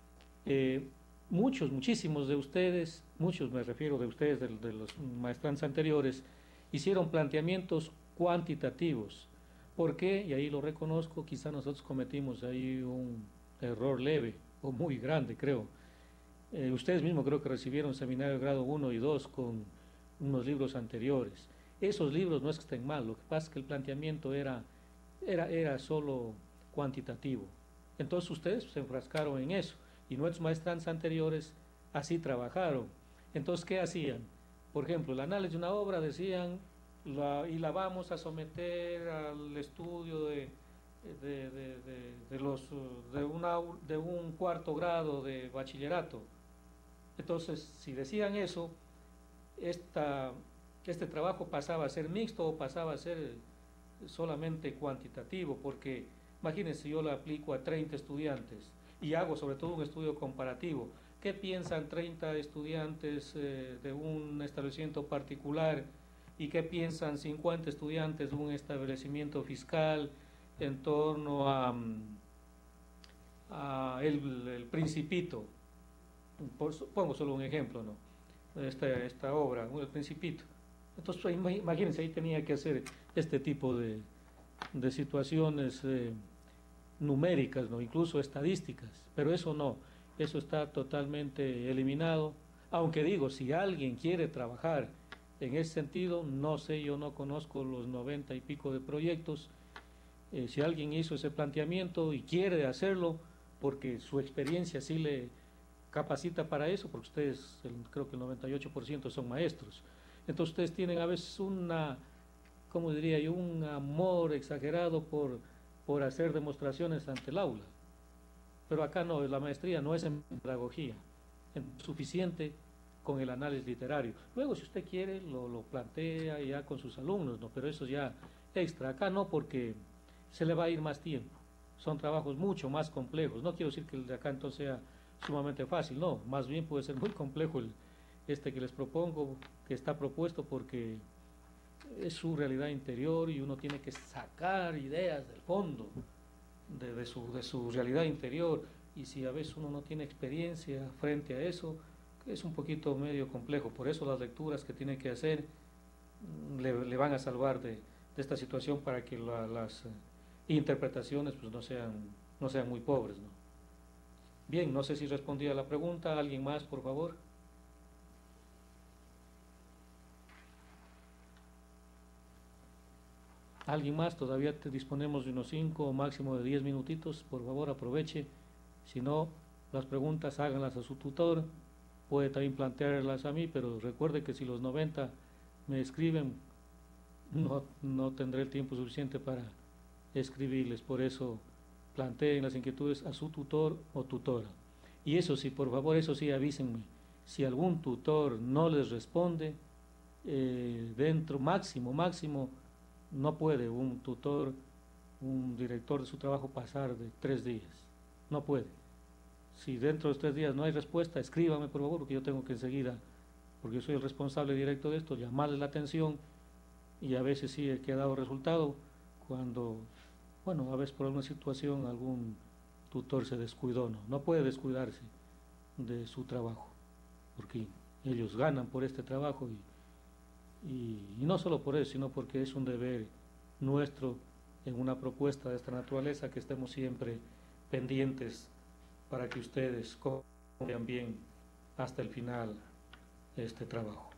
Muchísimos de ustedes, muchos me refiero de ustedes, de los maestrantes anteriores, hicieron planteamientos cuantitativos. ¿Por qué? Y ahí lo reconozco, quizá nosotros cometimos ahí un error leve o muy grande, creo. Ustedes mismos creo que recibieron seminario de grado 1 y 2 con unos libros anteriores. Esos libros no es que estén mal, lo que pasa es que el planteamiento era solo cuantitativo. Entonces ustedes se enfrascaron en eso y nuestros maestrantes anteriores así trabajaron. Entonces, ¿qué hacían? Por ejemplo, el análisis de una obra decían, y la vamos a someter al estudio de de un cuarto grado de bachillerato. Entonces, si decían eso, este trabajo pasaba a ser mixto o pasaba a ser solamente cuantitativo, porque imagínense, yo lo aplico a 30 estudiantes y hago sobre todo un estudio comparativo. ¿Qué piensan 30 estudiantes de un establecimiento particular y qué piensan 50 estudiantes de un establecimiento fiscal en torno a el Principito? Pongo solo un ejemplo, ¿no? Esta obra, El Principito. Entonces, imagínense, ahí tenía que hacer este tipo de situaciones numéricas, ¿no? Incluso estadísticas, pero eso no, eso está totalmente eliminado. Aunque digo, si alguien quiere trabajar en ese sentido, no sé, yo no conozco los 90 y pico de proyectos. Si alguien hizo ese planteamiento y quiere hacerlo, porque su experiencia sí le capacita para eso, porque ustedes, creo que el 98% son maestros, entonces ustedes tienen a veces ¿cómo diría yo?, un amor exagerado por hacer demostraciones ante el aula. Pero acá no, la maestría no es en pedagogía, es suficiente con el análisis literario. Luego, si usted quiere, lo plantea ya con sus alumnos, ¿no? Pero eso ya extra. Acá no, porque se le va a ir más tiempo. Son trabajos mucho más complejos. No quiero decir que el de acá entonces sea sumamente fácil, no, más bien puede ser muy complejo este que les propongo, que está propuesto, porque es su realidad interior y uno tiene que sacar ideas del fondo de su realidad interior, y si a veces uno no tiene experiencia frente a eso, es un poquito medio complejo. Por eso las lecturas que tiene que hacer le van a salvar de esta situación, para que las interpretaciones pues no sean muy pobres, ¿no? Bien, no sé si respondí a la pregunta. ¿Alguien más, por favor? ¿Alguien más? Todavía disponemos de unos 5 o máximo de 10 minutitos. Por favor, aproveche. Si no, las preguntas háganlas a su tutor. Puede también plantearlas a mí, pero recuerde que si los 90 me escriben, no tendré el tiempo suficiente para escribirles. Por eso, planteen las inquietudes a su tutor o tutora. Y eso sí, por favor, eso sí, avísenme. Si algún tutor no les responde, máximo, no puede un tutor, un director de su trabajo pasar de 3 días. No puede. Si dentro de los 3 días no hay respuesta, escríbame, por favor, porque yo tengo que enseguida, porque yo soy el responsable directo de esto, llamarles la atención, y a veces sí he dado resultado cuando, bueno, a veces por alguna situación algún tutor se descuidó. No puede descuidarse de su trabajo, porque ellos ganan por este trabajo, y no solo por eso, sino porque es un deber nuestro en una propuesta de esta naturaleza que estemos siempre pendientes para que ustedes vean bien hasta el final este trabajo.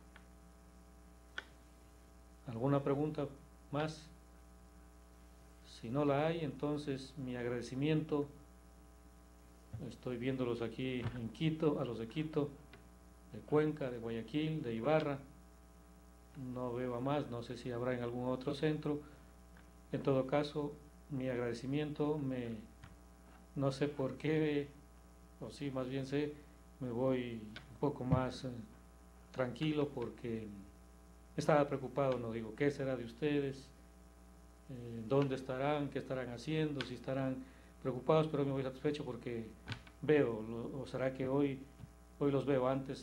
¿Alguna pregunta más? Si no la hay, entonces mi agradecimiento. Estoy viéndolos aquí en Quito, a los de Quito, de Cuenca, de Guayaquil, de Ibarra. No veo a más, no sé si habrá en algún otro centro. En todo caso, mi agradecimiento. No sé por qué, o sí, más bien sé, me voy un poco más tranquilo, porque estaba preocupado, no digo, ¿qué será de ustedes? ¿Dónde estarán? ¿Qué estarán haciendo? Si estarán preocupados, pero me voy satisfecho porque veo, o será que hoy los veo. Antes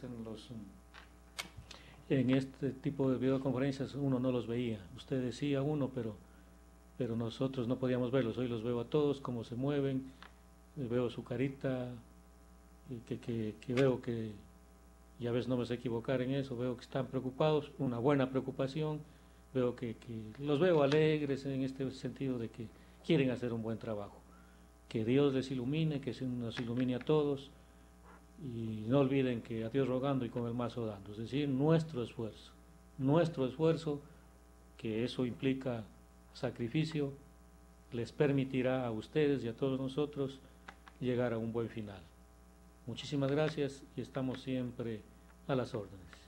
en este tipo de videoconferencias uno no los veía. Usted decía uno, pero nosotros no podíamos verlos. Hoy los veo a todos, cómo se mueven, veo su carita, que veo que, y a veces no me sé equivocar en eso, veo que están preocupados, una buena preocupación. Veo que los veo alegres en este sentido de que quieren hacer un buen trabajo. Que Dios les ilumine, que nos ilumine a todos, y no olviden que a Dios rogando y con el mazo dando, es decir, nuestro esfuerzo, que eso implica sacrificio, les permitirá a ustedes y a todos nosotros llegar a un buen final. Muchísimas gracias y estamos siempre a las órdenes.